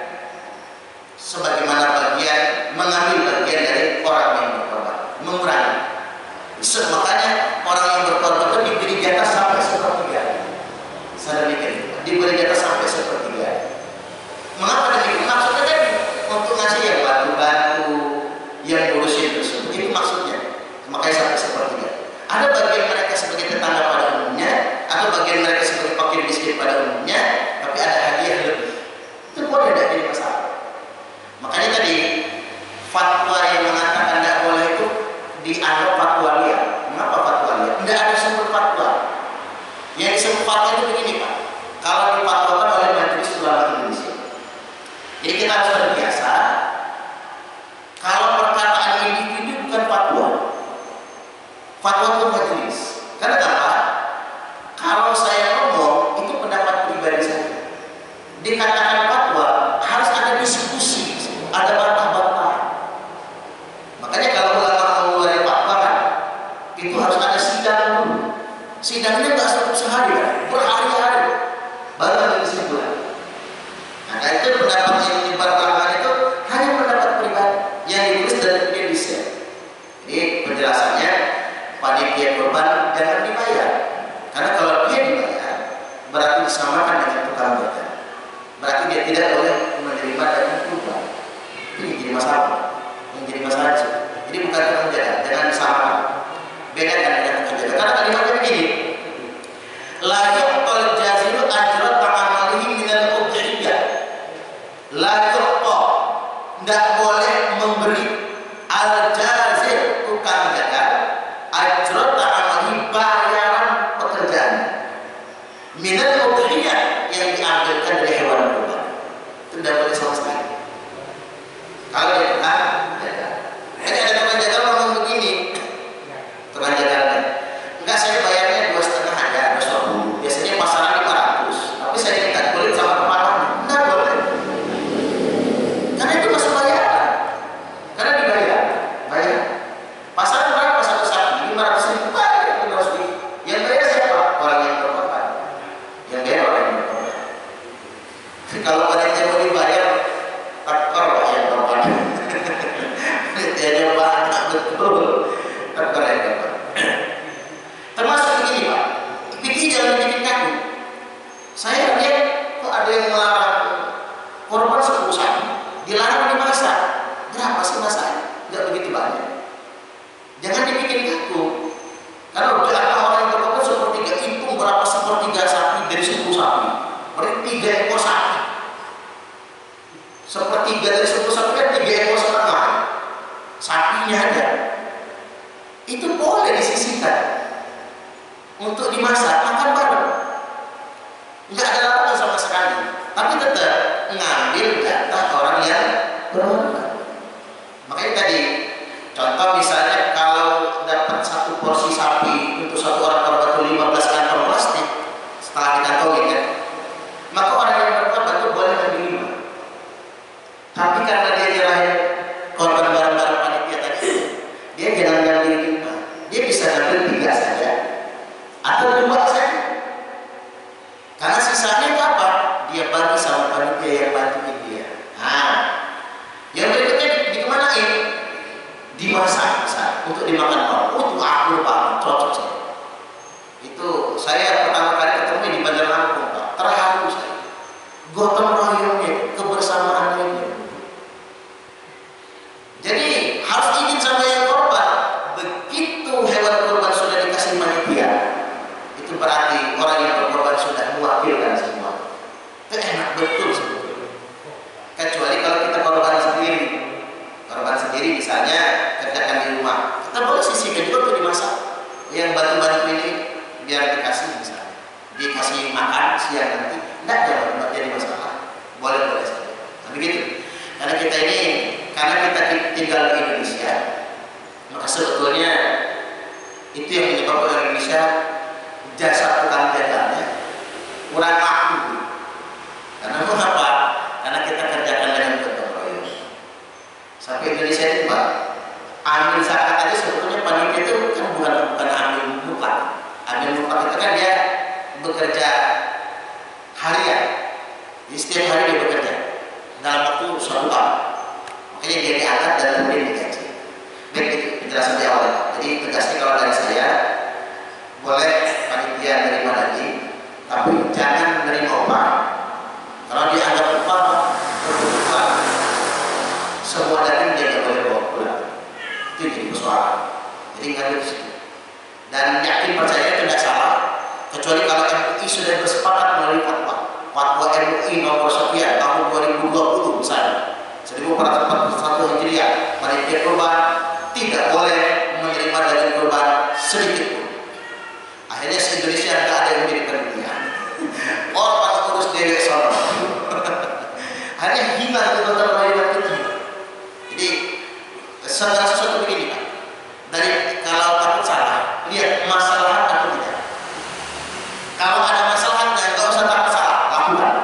sebagaimana bagian mengambil bagian dari orang yang berkorban, mengurangi. Makanya orang yang berkorban itu diberi jatah sampai sepertiga. Saya mikir, diberi jatah sampai sepertiga. Mengapa demikian? Maksudnya kan untuk ngasih yang bantu-bantu, yang ngurusin tersebut. Itu maksudnya. Makanya sampai sepertiga. Ada bagian mereka sebagai tetangga pada umumnya, atau bagian mereka sebagai fakir miskin pada umumnya, tapi ada hadiah lebih. Itu boleh, tidak jadi masalah. Makanya tadi fatwa yang mengatakan tidak boleh itu dianggap fatwa liar. Mengapa fatwa liar? Tidak ada sumber fatwa. Yang disebut fatwa itu begini Pak, kalau difatwakan oleh Majelis Ulama Indonesia. Jadi kita harus terbiasa kalau perkataan individu bukan fatwa. Fatwa itu majelis. Karena apa? Kalau saya ngomong itu pendapat pribadi saya. Dikatakan fatwa harus ada diskusi, ada bantah-bantah. Makanya kalau ulama mau ngeluarin fatwa kan, itu harus ada sidang dulu. Sidangnya nggak cukup sehari, kan? Berhari-hari baru ada kesimpulan. Nah itu pendapat yang diperkarakan itu hanya pendapat pribadi yang ditulis dan kemudian di-share. Jadi penjelasannya panitia kurban jangan dibayar, karena kalau dia dibayar berarti disamakan dengan tukang jaga. Berarti dia tidak boleh menerima daging kurban. Ini jadi masalah. Yang jadi masalah itu. Jadi bukan tukang jaga, jangan disamakan. Bedakan dengan tukang jaga. Karena kalimatnya begini. La yuqtal jazilu ajrat ta'amalihi minal udhiyah. La yuqtal, tidak boleh memberi al-jazil tukang jaga ajrat ta'amalihi bayaran pekerjaan minal udhiyah yang diambilkan dari hewan kurban. Itu tidak boleh sama sekali. Kalau dia tukang jaga, ini ada tukang jaga ngomong begini, tukang jaga enggak, saya bayarnya 2,5 aja, 2,20. Biasanya pasaran 500, tapi saya minta kulit sama kepalanya. Enggak boleh, karena itu masuk bayaran, karena dibayar. Pasaran berapa satu sapi? 500.000, bayar 500.000. Yang bayar siapa? Orang yang berkorban. Yang bayar orang yang berkorban. Kalau panitia mau dibayar, takor lah yang berkorban. Dia banyak betul, takor yang berkorban. Termasuk begini Pak, fikih jangan bikin kaku. Saya lihat kok ada yang melarang korban 10 sapi, dilarang dimasak. Berapa sih masaknya? Tidak begitu banyak. Jangan dibikin kaku. Karena jatah orang yang berkorban sepertiga, hitung berapa sepertiga sapi dari 10 sapi. Berarti 3 ekor sapi. Sepertiga dari 10 sapi kan 3 ekor setengah. Sapinya ada. Itu boleh disisihkan untuk dimasak, makan bareng. Nggak ada larangan sama sekali. Tapi tetap ngambil jatah orang yang berkorban. Makanya tadi contoh misalnya kalau dapat 1 porsi sapi untuk 1 orang korban itu 15 kantong plastik setelah dikantongin kan, maka orang yang berkorban itu boleh menerima. Tapi karena dia nyerahin korban barang-barang panitia tadi, dia jangan ngambil 5, dia bisa ngambil 3 saja atau 2 saja. Karena sisanya itu apa? Dia bagi sama panitia yang bantuin dia. Nah, yang berikutnya dikemanain? Dimasak untuk dimakan orang. Itu aku Pak, cocok saya. Itu saya pertama kali ketemu di Bandar Lampung Pak, terharu saya. Gotong royongnya, kebersamaannya. Jadi harus izin sama yang korban. Begitu hewan korban sudah dikasih panitia, itu berarti orang yang berkorban sudah mewakilkan semua. Itu enak betul sebetulnya. Kecuali kalau kita korban sendiri tinggal di Indonesia, maka sebetulnya itu yang menyebabkan Indonesia jasa tukang jaganya kurang laku. Karena mengapa? Karena kita kerjakan dengan gotong royong. Sampai Indonesia itu Pak, ambil zakat aja sebetulnya panitia itu kan bukan ambil mutlak. Ambil mutlak itu kan dia bekerja harian. Jadi setiap hari dia bekerja dalam waktu 1 tahun. Makanya dia diangkat dan kemudian digaji. Baik, itu penjelasan di awal. Jadi tegasnya kalau dari saya, boleh panitia menerima daging, tapi jangan menerima upah. Kalau dia anggap upah berkebutuhan, semua daging dia tidak boleh bawa pulang. Itu jadi persoalan. Jadi nggak di situ. Dan yakin percaya tidak salah, kecuali kalau MUI sudah bersepakat melalui fatwa MUI nomor sekian tahun 2020 misalnya 1441 Hijriah, panitia kurban tidak boleh menerima daging kurban sedikit pun. Akhirnya se-Indonesia nggak ada yang menjadi penelitian. Orang pada urus dewek soal. Hanya hilang kebetulan rakyat kita. Jadi segala sesuatu begini Pak. Dari kalau takut salah, lihat masalah atau tidak. Kalau ada masalah nggak usah takut salah, lakukan.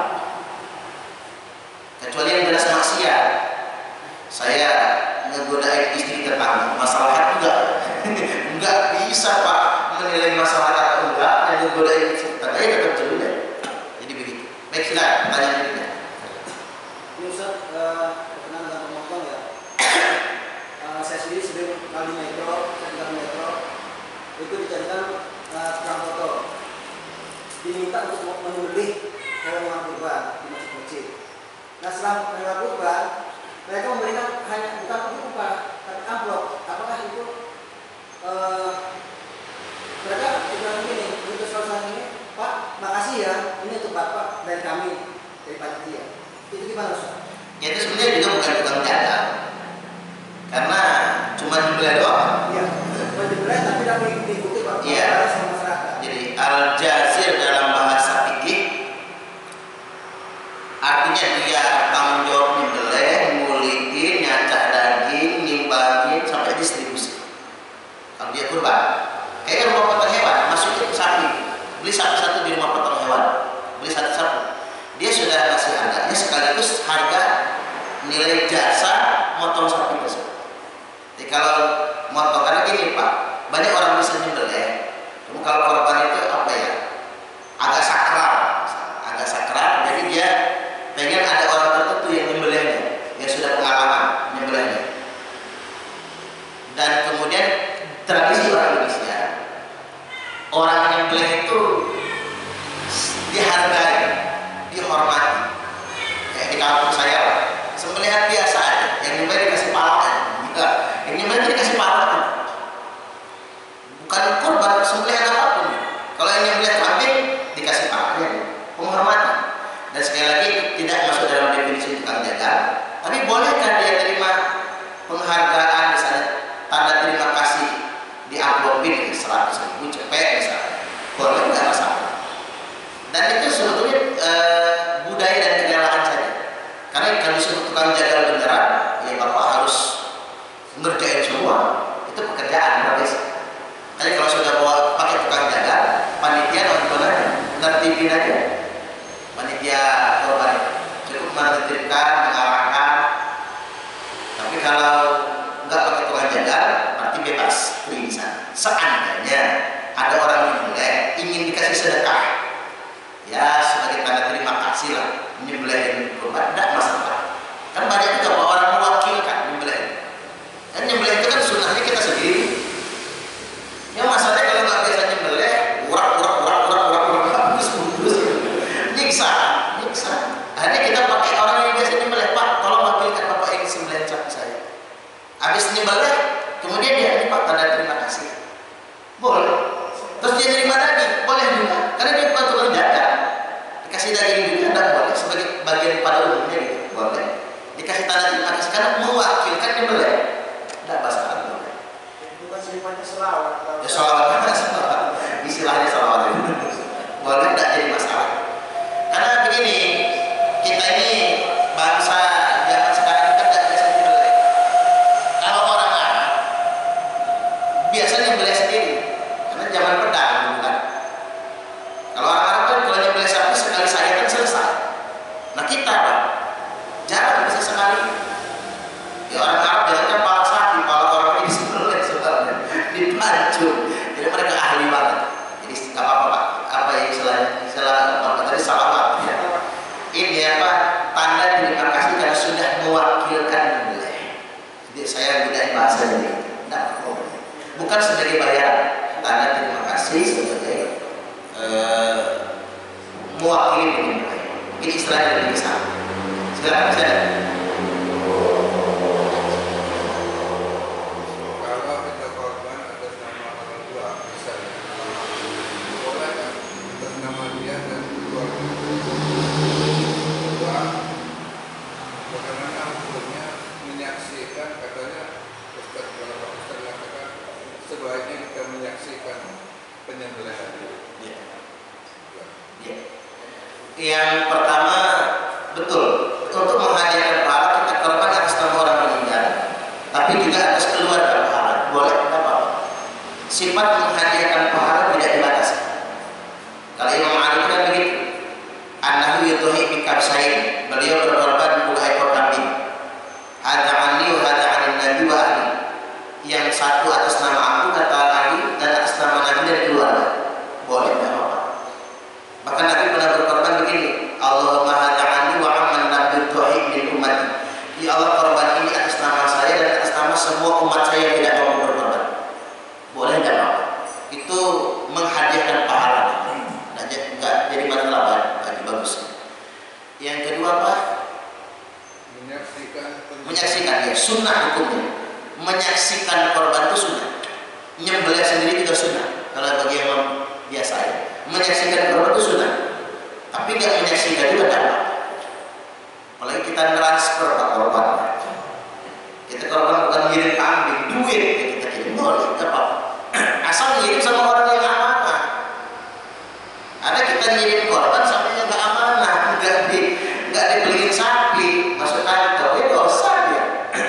Kecuali yang jelas maksiat. Saya ngegodain istri tetangga, masalah enggak bisa Pak menilai masalah atau enggak yang ngegodain istri tetangga ya tetap jelas. Jadi begitu. Baik, silakan tanya berikutnya. Ini Ustaz, berkenaan dengan pemotong ya. Saya sendiri sebelum kali metro, itu dijadikan tukang foto. Diminta untuk menyembelih hewan kurban di masjid-masjid. Nah setelah hewan kurban, mereka memberikan hanya bukan upah, tapi amplop. Apakah itu mereka juga begini, untuk salah ini, Pak, makasih ya, ini untuk Bapak dari kami, dari panitia. Itu gimana Ustaz? Ya itu sebenarnya juga bukan tukang jaga, karena cuma nyembelih doang. Iya, menyembelih tapi tidak diikuti Pak. Iya. Jadi al-jazir dalam bahasa fikih artinya dia tanggung jawab nyembelih, ngulitin, nyacah daging, nimbangin sampai distribusi. Kalau dia kurban, kayak rumah potong hewan, masukin sapi, beli satu-satu di rumah potong hewan, beli satu-satu. Dia sudah ngasih harganya sekaligus harga nilai jasa motong sapi tersebut. Jadi kalau motong, karena gini Pak, banyak orang bisa nyembelih. Cuma kalau korban itu apa ya? Agak sakral, jadi dia pengen ada orang tertentu yang nyembelihnya, yang sudah pengalaman nyembelihnya. Dan kemudian tradisi orang Indonesia, orang nyembelih itu dihargai, dihormati. Kayak di kampung saya lah, sembelihan biasa aja, yang nyembelih dikasih pahala, yang nyembelih dikasih pahala. Bukan kurban, sembelihan apapun. Kalau yang nyembelih kambing dikasih pahala, penghormatan. Dan sekali lagi tidak masuk dalam definisi tukang jaga. Tapi bolehkah dia terima penghargaan misalnya tanda terima kasih di amplopin 100.000 cepet misalnya? Boleh, nggak masalah. Dan itu sebetulnya budaya dan kerelaan saja. Karena kalau disebut tukang jaga beneran, ya Bapak harus ngerjain semua. Itu pekerjaan profesi. Tapi kalau sudah bawa pakai tukang jaga, panitia nonton aja, nertibin aja. Panitia korban cukup menertibkan, mengarahkan. Tapi kalau nggak pakai tukang jaga, berarti bebas free di sana. Seandainya ada orang yang boleh ingin dikasih sedekah, ya sebagai tanda terima kasih lah, nyembelih korban, tidak masalah. Kan banyak juga orang mewakilkan nyembelih. Dan nyembelih itu kan sunnahnya kita sendiri. Yang masalahnya kalau nggak biasa nyembelih, urak, nyiksa. Akhirnya kita pakai orang yang biasa nyembelih, Pak, tolong wakilkan Bapak yang sembelih sapi saya. Habis nyembelih, kemudian dia ini Pak tanda terima kasih. Boleh. Terus dia terima daging, boleh juga. Karena dia bukan tukang jaga. Dikasih daging juga tidak boleh sebagai bagian pada umumnya gitu. Boleh. Dikasih tanda terima kasih karena mewakilkan nyembelih. Tidak masalah. Bukan selipannya selawat. Ya selawat, istilahnya selawat. Boleh, tidak jadi masalah. Karena begini, kita ini bangsa zaman sekarang kan tidak biasa nyembelih. orang Arab jangan kepala sapi, kepala orang ini disembelih sebenarnya, dipancung. Jadi mereka ahli banget. Jadi nggak apa-apa Pak. Apa yang istilah tadi salawat ya. Ini apa? Tanda terima kasih karena sudah mewakilkan menyembelih. Jadi saya gunain bahasa ini. Nah, bukan sebagai bayaran. Tanda terima kasih sebagai mewakili menyembelih. Ini istilahnya lebih besar. Silakan saya. Kalau kita korban atas nama orang tua, misalnya, boleh kan atas nama dia dan keluarga. Kedua, bagaimana hukumnya menyaksikan, katanya Ustaz mengatakan sebaiknya kita menyaksikan penyembelihan. Ya. Ya. Yang pertama betul, untuk menghadiahkan pahala kita korban atas nama orang meninggal, tapi juga atas keluarga pahala. Boleh, tidak apa-apa. Sifat menghadiahkan pahala tidak dibatasi. Kalau Imam Ali kan begitu. Annahu yutuhi bikabsain. Beliau berkorban 2 ekor kambing. Hadza anni wa hadza anin nabi wa ahli. Yang satu atas nama aku kata Ali dan atas nama Nabi dan keluarga. Boleh, tidak apa-apa. Bahkan Nabi pernah berkorban begini. Allahumma hadza anni wa amman nabi tuhi min ummati. Ya Allah, korban ini atas nama saya dan atas nama semua umat saya yang tidak mau berkorban. Boleh, tidak apa-apa. Itu menghadiahkan pahala. Enggak jadi masalah bagi bagus. Yang kedua apa? Menyaksikan ya, sunnah hukumnya. Menyaksikan korban itu sunnah. Nyembelih sendiri juga sunnah. Kalau bagi yang biasa ya, menyaksikan korban itu sunnah. Tapi nggak menyaksikan juga tidak apa. Apalagi kita transfer pak korban. Kita korban bukan ngirim kambing, duit ya kita kirim, boleh, tidak apa. Asal ngirim sama orang yang amanah. Ada kita ngirim korban sampai yang nggak amanah, nggak dibeliin sapi, masuk kantor, itu dosa dia.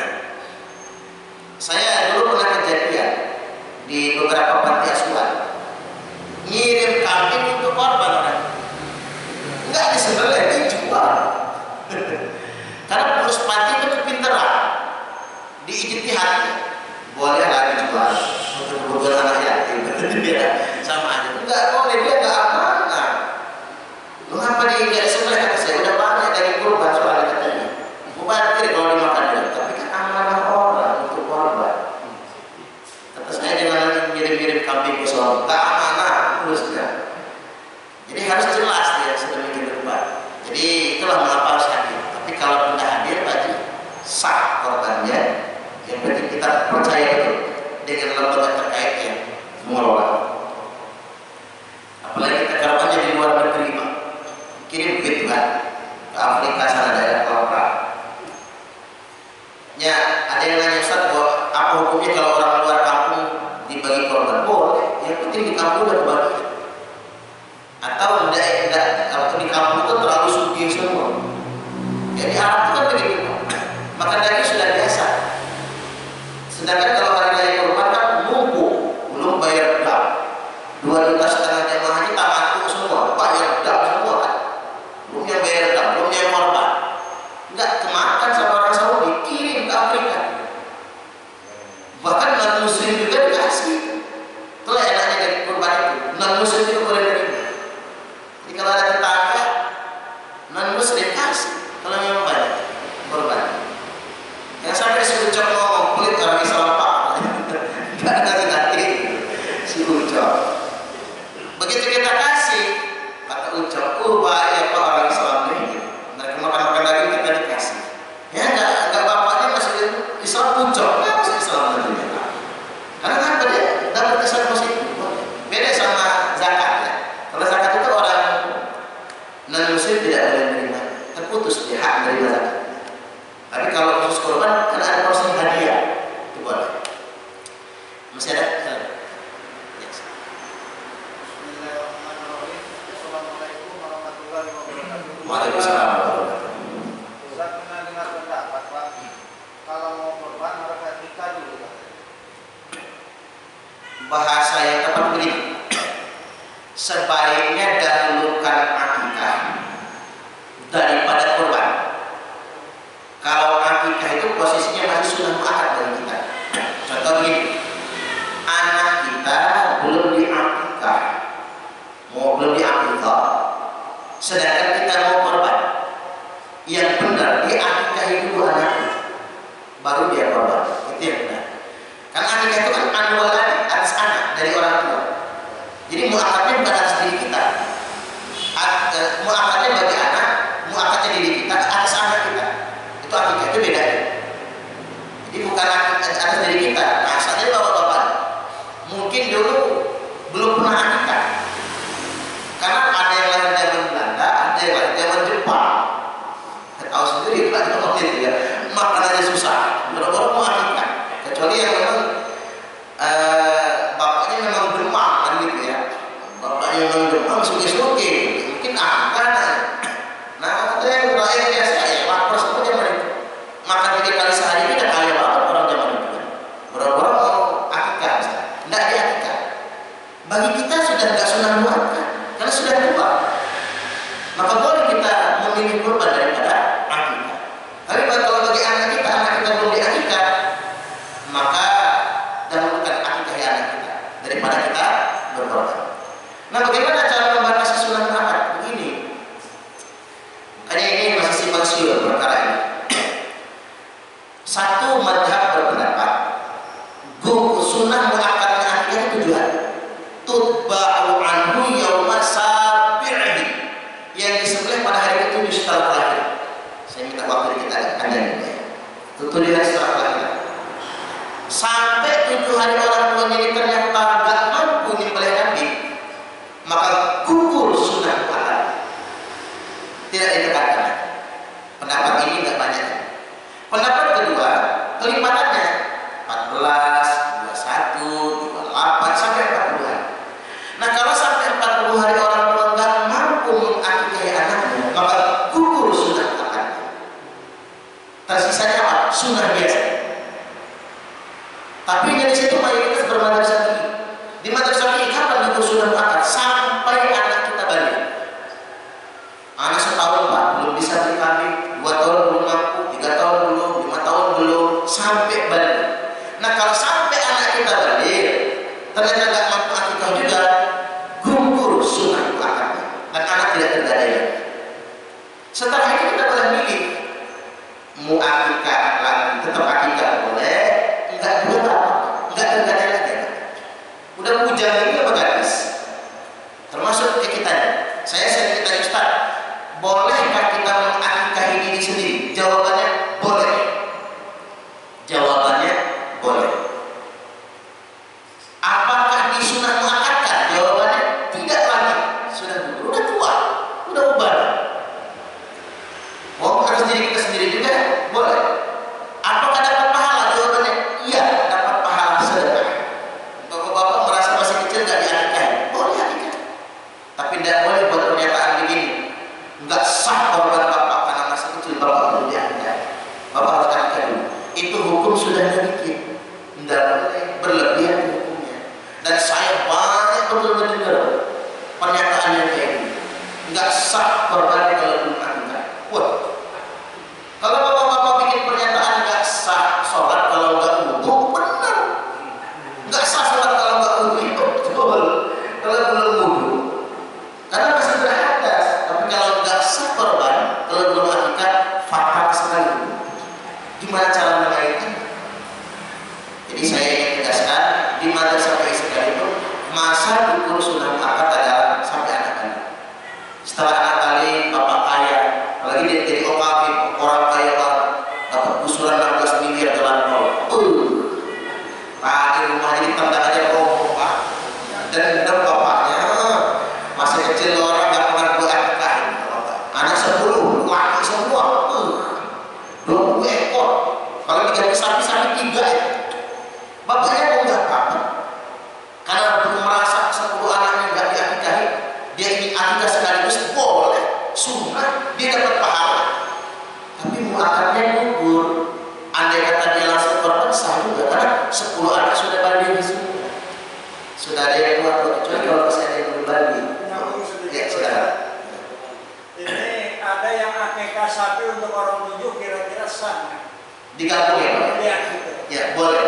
Saya dulu pernah kejadian di beberapa panti asuhan, ngirim kambing untuk korban orang, nggak disembelih, dijual. Karena pengurus panti itu kepintaran, diijtihadnya, boleh lagi jual untuk kebutuhan anak yatim, sama aja, nggak boleh, dia nggak amanah. Mengapa dia nggak disembelih? Kata saya udah banyak dari kurban soalnya katanya, mubazir kalau dimakan dia, tapi kan amanah orang untuk korban. Kata saya jangan ngirim-ngirim kambing ke soal, tak amanah terusnya. Jadi harus jelas dia sedemikian rupa. Jadi itulah mengapa harus hadir. Tapi kalau tidak hadir berarti sah korbannya. Yang penting kita percaya itu dengan lembaga terkait yang mengelola. Apalagi kita korbannya di luar negeri, Pak. Kirim begitu kan ke Afrika sana daerah Eropa. Ya, ada yang nanya Ustaz, apa hukumnya kalau orang luar kampung dibagi korban? Boleh, yang penting di kampung udah kebagi. Atau tidak, kalau di kampung itu terlalu sugih semua. Jadi Arab itu kan begitu, makan daging sudah biasa. Sedangkan kalau hari raya kurban kan numpuk, belum bayar dam, 2,5 juta jamaah haji tamattu semua, bayar dam semua kan. Belum yang bayar dam, belum yang korban. Enggak kemakan sama orang Saudi, kirim ke Afrika. Bahkan non muslim juga dikasih. Itulah enaknya dari kurban itu, non muslim juga boleh menerima. Jadi kalau ada tetangga non muslim kasih, kalau memang banyak korban. Yang sampai si Ucok ngomong kulit orang Islam pak, nggak ada nanti si Ucok. Begitu kita kasih, kata Ucok, bahaya pak orang Islam ini. Mereka makan daging kita dikasih. Ya nggak bapaknya masih Islam Ucok, nggak masih Islam nantinya. Karena kan dia dapat kesan positif. Beda sama zakat ya. Kalau zakat itu orang non muslim tidak boleh menerima, terputus dia hak menerima zakat. Tapi kalau khusus korban kan ada porsi hadiah, itu boleh. Masih ada? Yes. Bismillahirrahmanirrahim. Assalamualaikum warahmatullahi wabarakatuh. Waalaikumsalam. Saya pernah dengar pendapat Pak, kalau mau korban harus akikah dulu Pak. Bahasa yang tepat begini, sebaiknya dahulukan akikah daripada korban. Kalau akikah itu posisinya masih sunnah itu yang benar. Karena akikah itu kan anwal atas anak dari orang tua. Jadi muakatnya bukan atas diri kita. Muakatnya bagi anak, muakatnya diri kita atas anak kita. Itu akikah, itu beda. Jadi bukan atas diri kita. Nah, saatnya bapak-bapak mungkin dulu belum pernah akikah. Karena ada yang lahir zaman Belanda, ada yang lahir zaman Jepang. Tahu sendiri kan waktu itu ya, makanannya susah. Boro-boro mau akikah. Kecuali yang memang bapaknya memang demam kan gitu ya. Bapaknya memang demam suge-suge, mungkin akan. Nah, ada yang rakyat biasa ya, lapar semua zaman itu. Makan 3 kali sehari ini udah kaya banget orang zaman itu kan. Boro-boro mau akikah, tidak diakikah. Bagi kita sudah nggak sunah muakkad, karena sudah tua. Maka boleh kita memilih kurban daripada akikah. Tapi kalau bagi anak kita belum diakikah, maka dahulukan akikah anak kita daripada kita berkorban. Nah, bagaimana cara membatasi sunah muakkad? Begini. Makanya ini masih simpang siur perkara ini. Satu madhab berpendapat sunah muakkadnya akikah itu 7 hari. Tutba'u anhu yauma sabi'i, yang disembelih pada hari ke-7 setelah kelahiran. Saya minta waktu kita ada ya. 7 hari setelah kelahiran. Sampai 7 hari orang tuanya ini ternyata gak mampu nyembelih kambing, maka gugur sunah muakkad. Tidak ditekankan. Pendapat ini gak banyak. Pendapat kedua, kelipatannya 14, 21, 28 sampai 40 hari. Nah, kalau sampai 40 hari orang tua nggak mampu mengakikahi anaknya, maka gugur sunah muakkad. Tersisanya apa? Sunah biasa. Tapi dari situ mayoritas bermadzhab Syafi'i. Di madzhab Syafi'i kapan gugur sunah muakkad? Sampai anak kita balik. Anak 1 tahun Pak, belum bisa beli kambing, 2 tahun belum mampu, 3 tahun belum, 5 tahun belum, sampai balik. Nah, kalau sampai anak kita balik, ternyata nggak mampu akikah juga, gugur sunah muakkad dan anak tidak tergadai. Setelah itu kita boleh milih mau akikah lagi, tetap akikah boleh, enggak juga enggak tergadai lagi. Udah bujang ini apa gadis? Termasuk ke kita. Saya sering ditanya, Ustaz, bolehkah kita mengakikahi diri sendiri? Jawabannya boleh. Jawabannya boleh. Apakah disunah muakkadkan? Jawabannya tidak lagi. Sudah gugur, udah tua, udah ubah. Mau atas diri kita sendiri juga boleh. Apakah dapat pahala? Jawabannya iya, dapat pahala sedekah. Bapak-bapak merasa masih kecil nggak diakikahi? Boleh akikah. Tapi tidak boleh buat pernyataan begini. Nggak sah korban bapak karena masih kecil, bapak belum diakikahi. Bapak harus akikah dulu. Itu hukum sudah demikian. Tidak boleh berlebihan hukumnya. Dan saya banyak betul-betul pernyataan yang kayak gini. Nggak sah korban kalau belum akikah. Wah, kalau bapak-bapak bikin pernyataan nggak sah sholat kalau nggak wudu, benar. Nggak sah sholat kalau nggak wudu, itu betul. Kalau belum wudu, karena masih berhadas. Tapi kalau nggak sah korban kalau belum akikah, fatal sekali. Gimana cara mengaitkan? Jadi saya ingin tegaskan di madzhab Syafi'i sekalipun masa gugur sunah muakkad adalah sampai anak-anak. Setelah anak balik, bapak kaya, apalagi dia jadi orang kaya banget, dapat gusuran 16 miliar jalan tol. Pak di rumah jadi tanda aja kok Pak. Dan bapaknya masih kecil orang nggak pernah buat akikah. Anak 10 laki semua, 20 ekor. Kalau diganti sapi 3 ya. Bapaknya mau nggak apa-apa. Karena belum merasa 10 anaknya nggak diakikahi, dia ingin akikah sekaligus boleh, sunnah, dia dapat pahala. Tapi muakkadnya gugur. Andai kata dia langsung korban sah juga, karena 10 anak sudah balik semua. Sudah ada yang keluar, kecuali kalau masih ada yang belum balik. Ya, silakan. Ini ada yang akikah sapi untuk orang 7 kira-kira sah. Digabung ya Pak? Iya, gitu. Ya, boleh.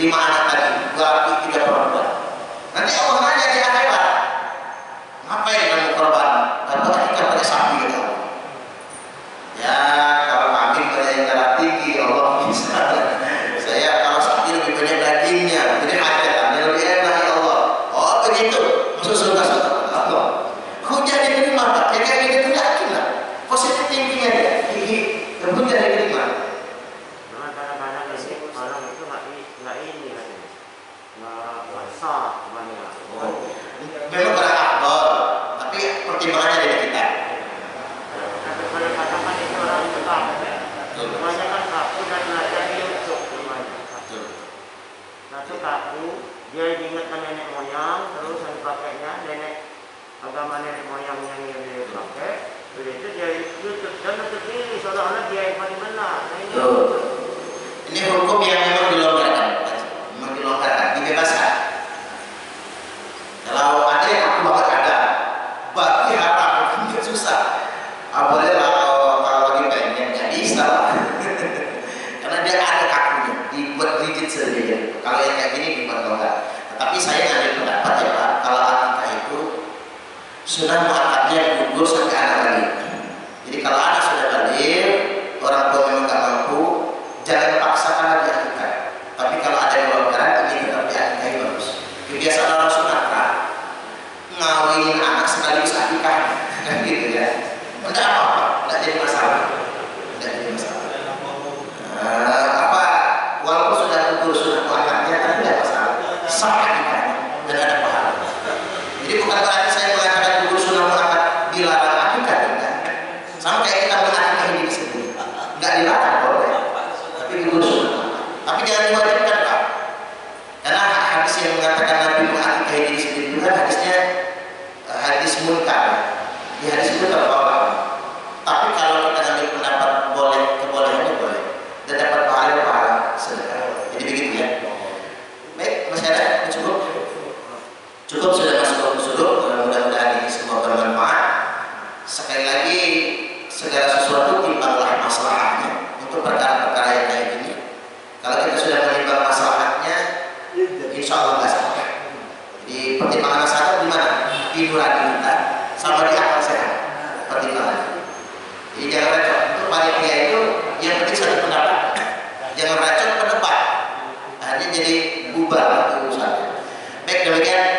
5 anak tadi, 2 laki 3 perempuan. Nanti Allah nanya di akhirat, ngapain kamu korban? Kamu kita pakai sapi gitu. Ya kalau kambing banyak yang darah tinggi, Allah bisa. Saya kalau sapi lebih banyak dagingnya, jadi hajatannya lebih enak ya Allah. Oh begitu, maksud surga Allah. Hujan diterima Pak, ya kayak gitu yakin lah. Positif tingginya dia, tinggi, hujan diterima. Cuman kadang-kadang ini orang itu nggak ini katanya, nggak sah banyak. Memang berakal, tapi pertimbangannya dari kita. Tapi kalau katakan itu orang itu kaku, semuanya kan kaku dan belajar YouTube semuanya. Satu kaku, dia diingatkan nenek moyang, terus yang dipakainya nenek agama nenek moyangnya yang dia pakai. Begitu dia YouTube dan terpilih seolah-olah dia yang paling benar. Ini hukum yang memang dilonggarkan, dibebaskan. Kalau ada yang aku banget ada, bagi haram mungkin susah. Boleh lah kalau lagi pengen jadi salah. Karena dia ada kakunya, dibuat rigid saja. Kalau yang kayak gini dibuat longgar. Tetapi saya ngambil pendapat ya Pak, kalau akikah itu sudah muakadnya gugur sampai anak balik. Jadi kalau anak sudah balik, orang tua memang nggak mampu, jangan paksakan lagi akikah. Tapi kalau ada yang longgaran, ini tetap diakikahi bagus. Kebiasaan orang Sumatera ngawinin anak sekaligus akikah, kan gitu ya. Tidak apa-apa, tidak jadi masalah. Tidak jadi masalah. Walaupun sudah gugur sudah muakadnya, tapi tidak masalah. Sah akikahnya dan ada pahala. Jadi bukan berarti saya mengatakan gugur sunnah muakkad dilarang akikah, tidak. Sama kayak kita mengakikah diri sendiri, nggak dilarang boleh, tapi gugur sunnah. Tapi jangan diwajibkan Pak, karena hadis yang mengatakan Nabi mengakikah diri sendiri juga hadisnya hadis munkar. Di hadis itu tertolak. Tapi kalau kita ambil pendapat boleh, kebolehannya boleh, dan dapat pahala sedekah. Jadi begitu ya. Baik, masih ada? Cukup? Cukup sudah masuk waktu suruh. Mudah-mudahan ini semua bermanfaat. Sekali lagi, segala sesuatu timbanglah masalahnya untuk perkara-perkara yang kayak gini. Kalau kita sudah menimbang masalahnya, insya Allah nggak salah. Jadi pertimbangan masalah di mana? Di nurani kita sama di akal sehat. Pertimbangan. Jadi jangan racun. Untuk panitia itu yang penting satu pendapat. Jangan racun pendapat. Akhirnya jadi bubar urusannya. Baik, demikian.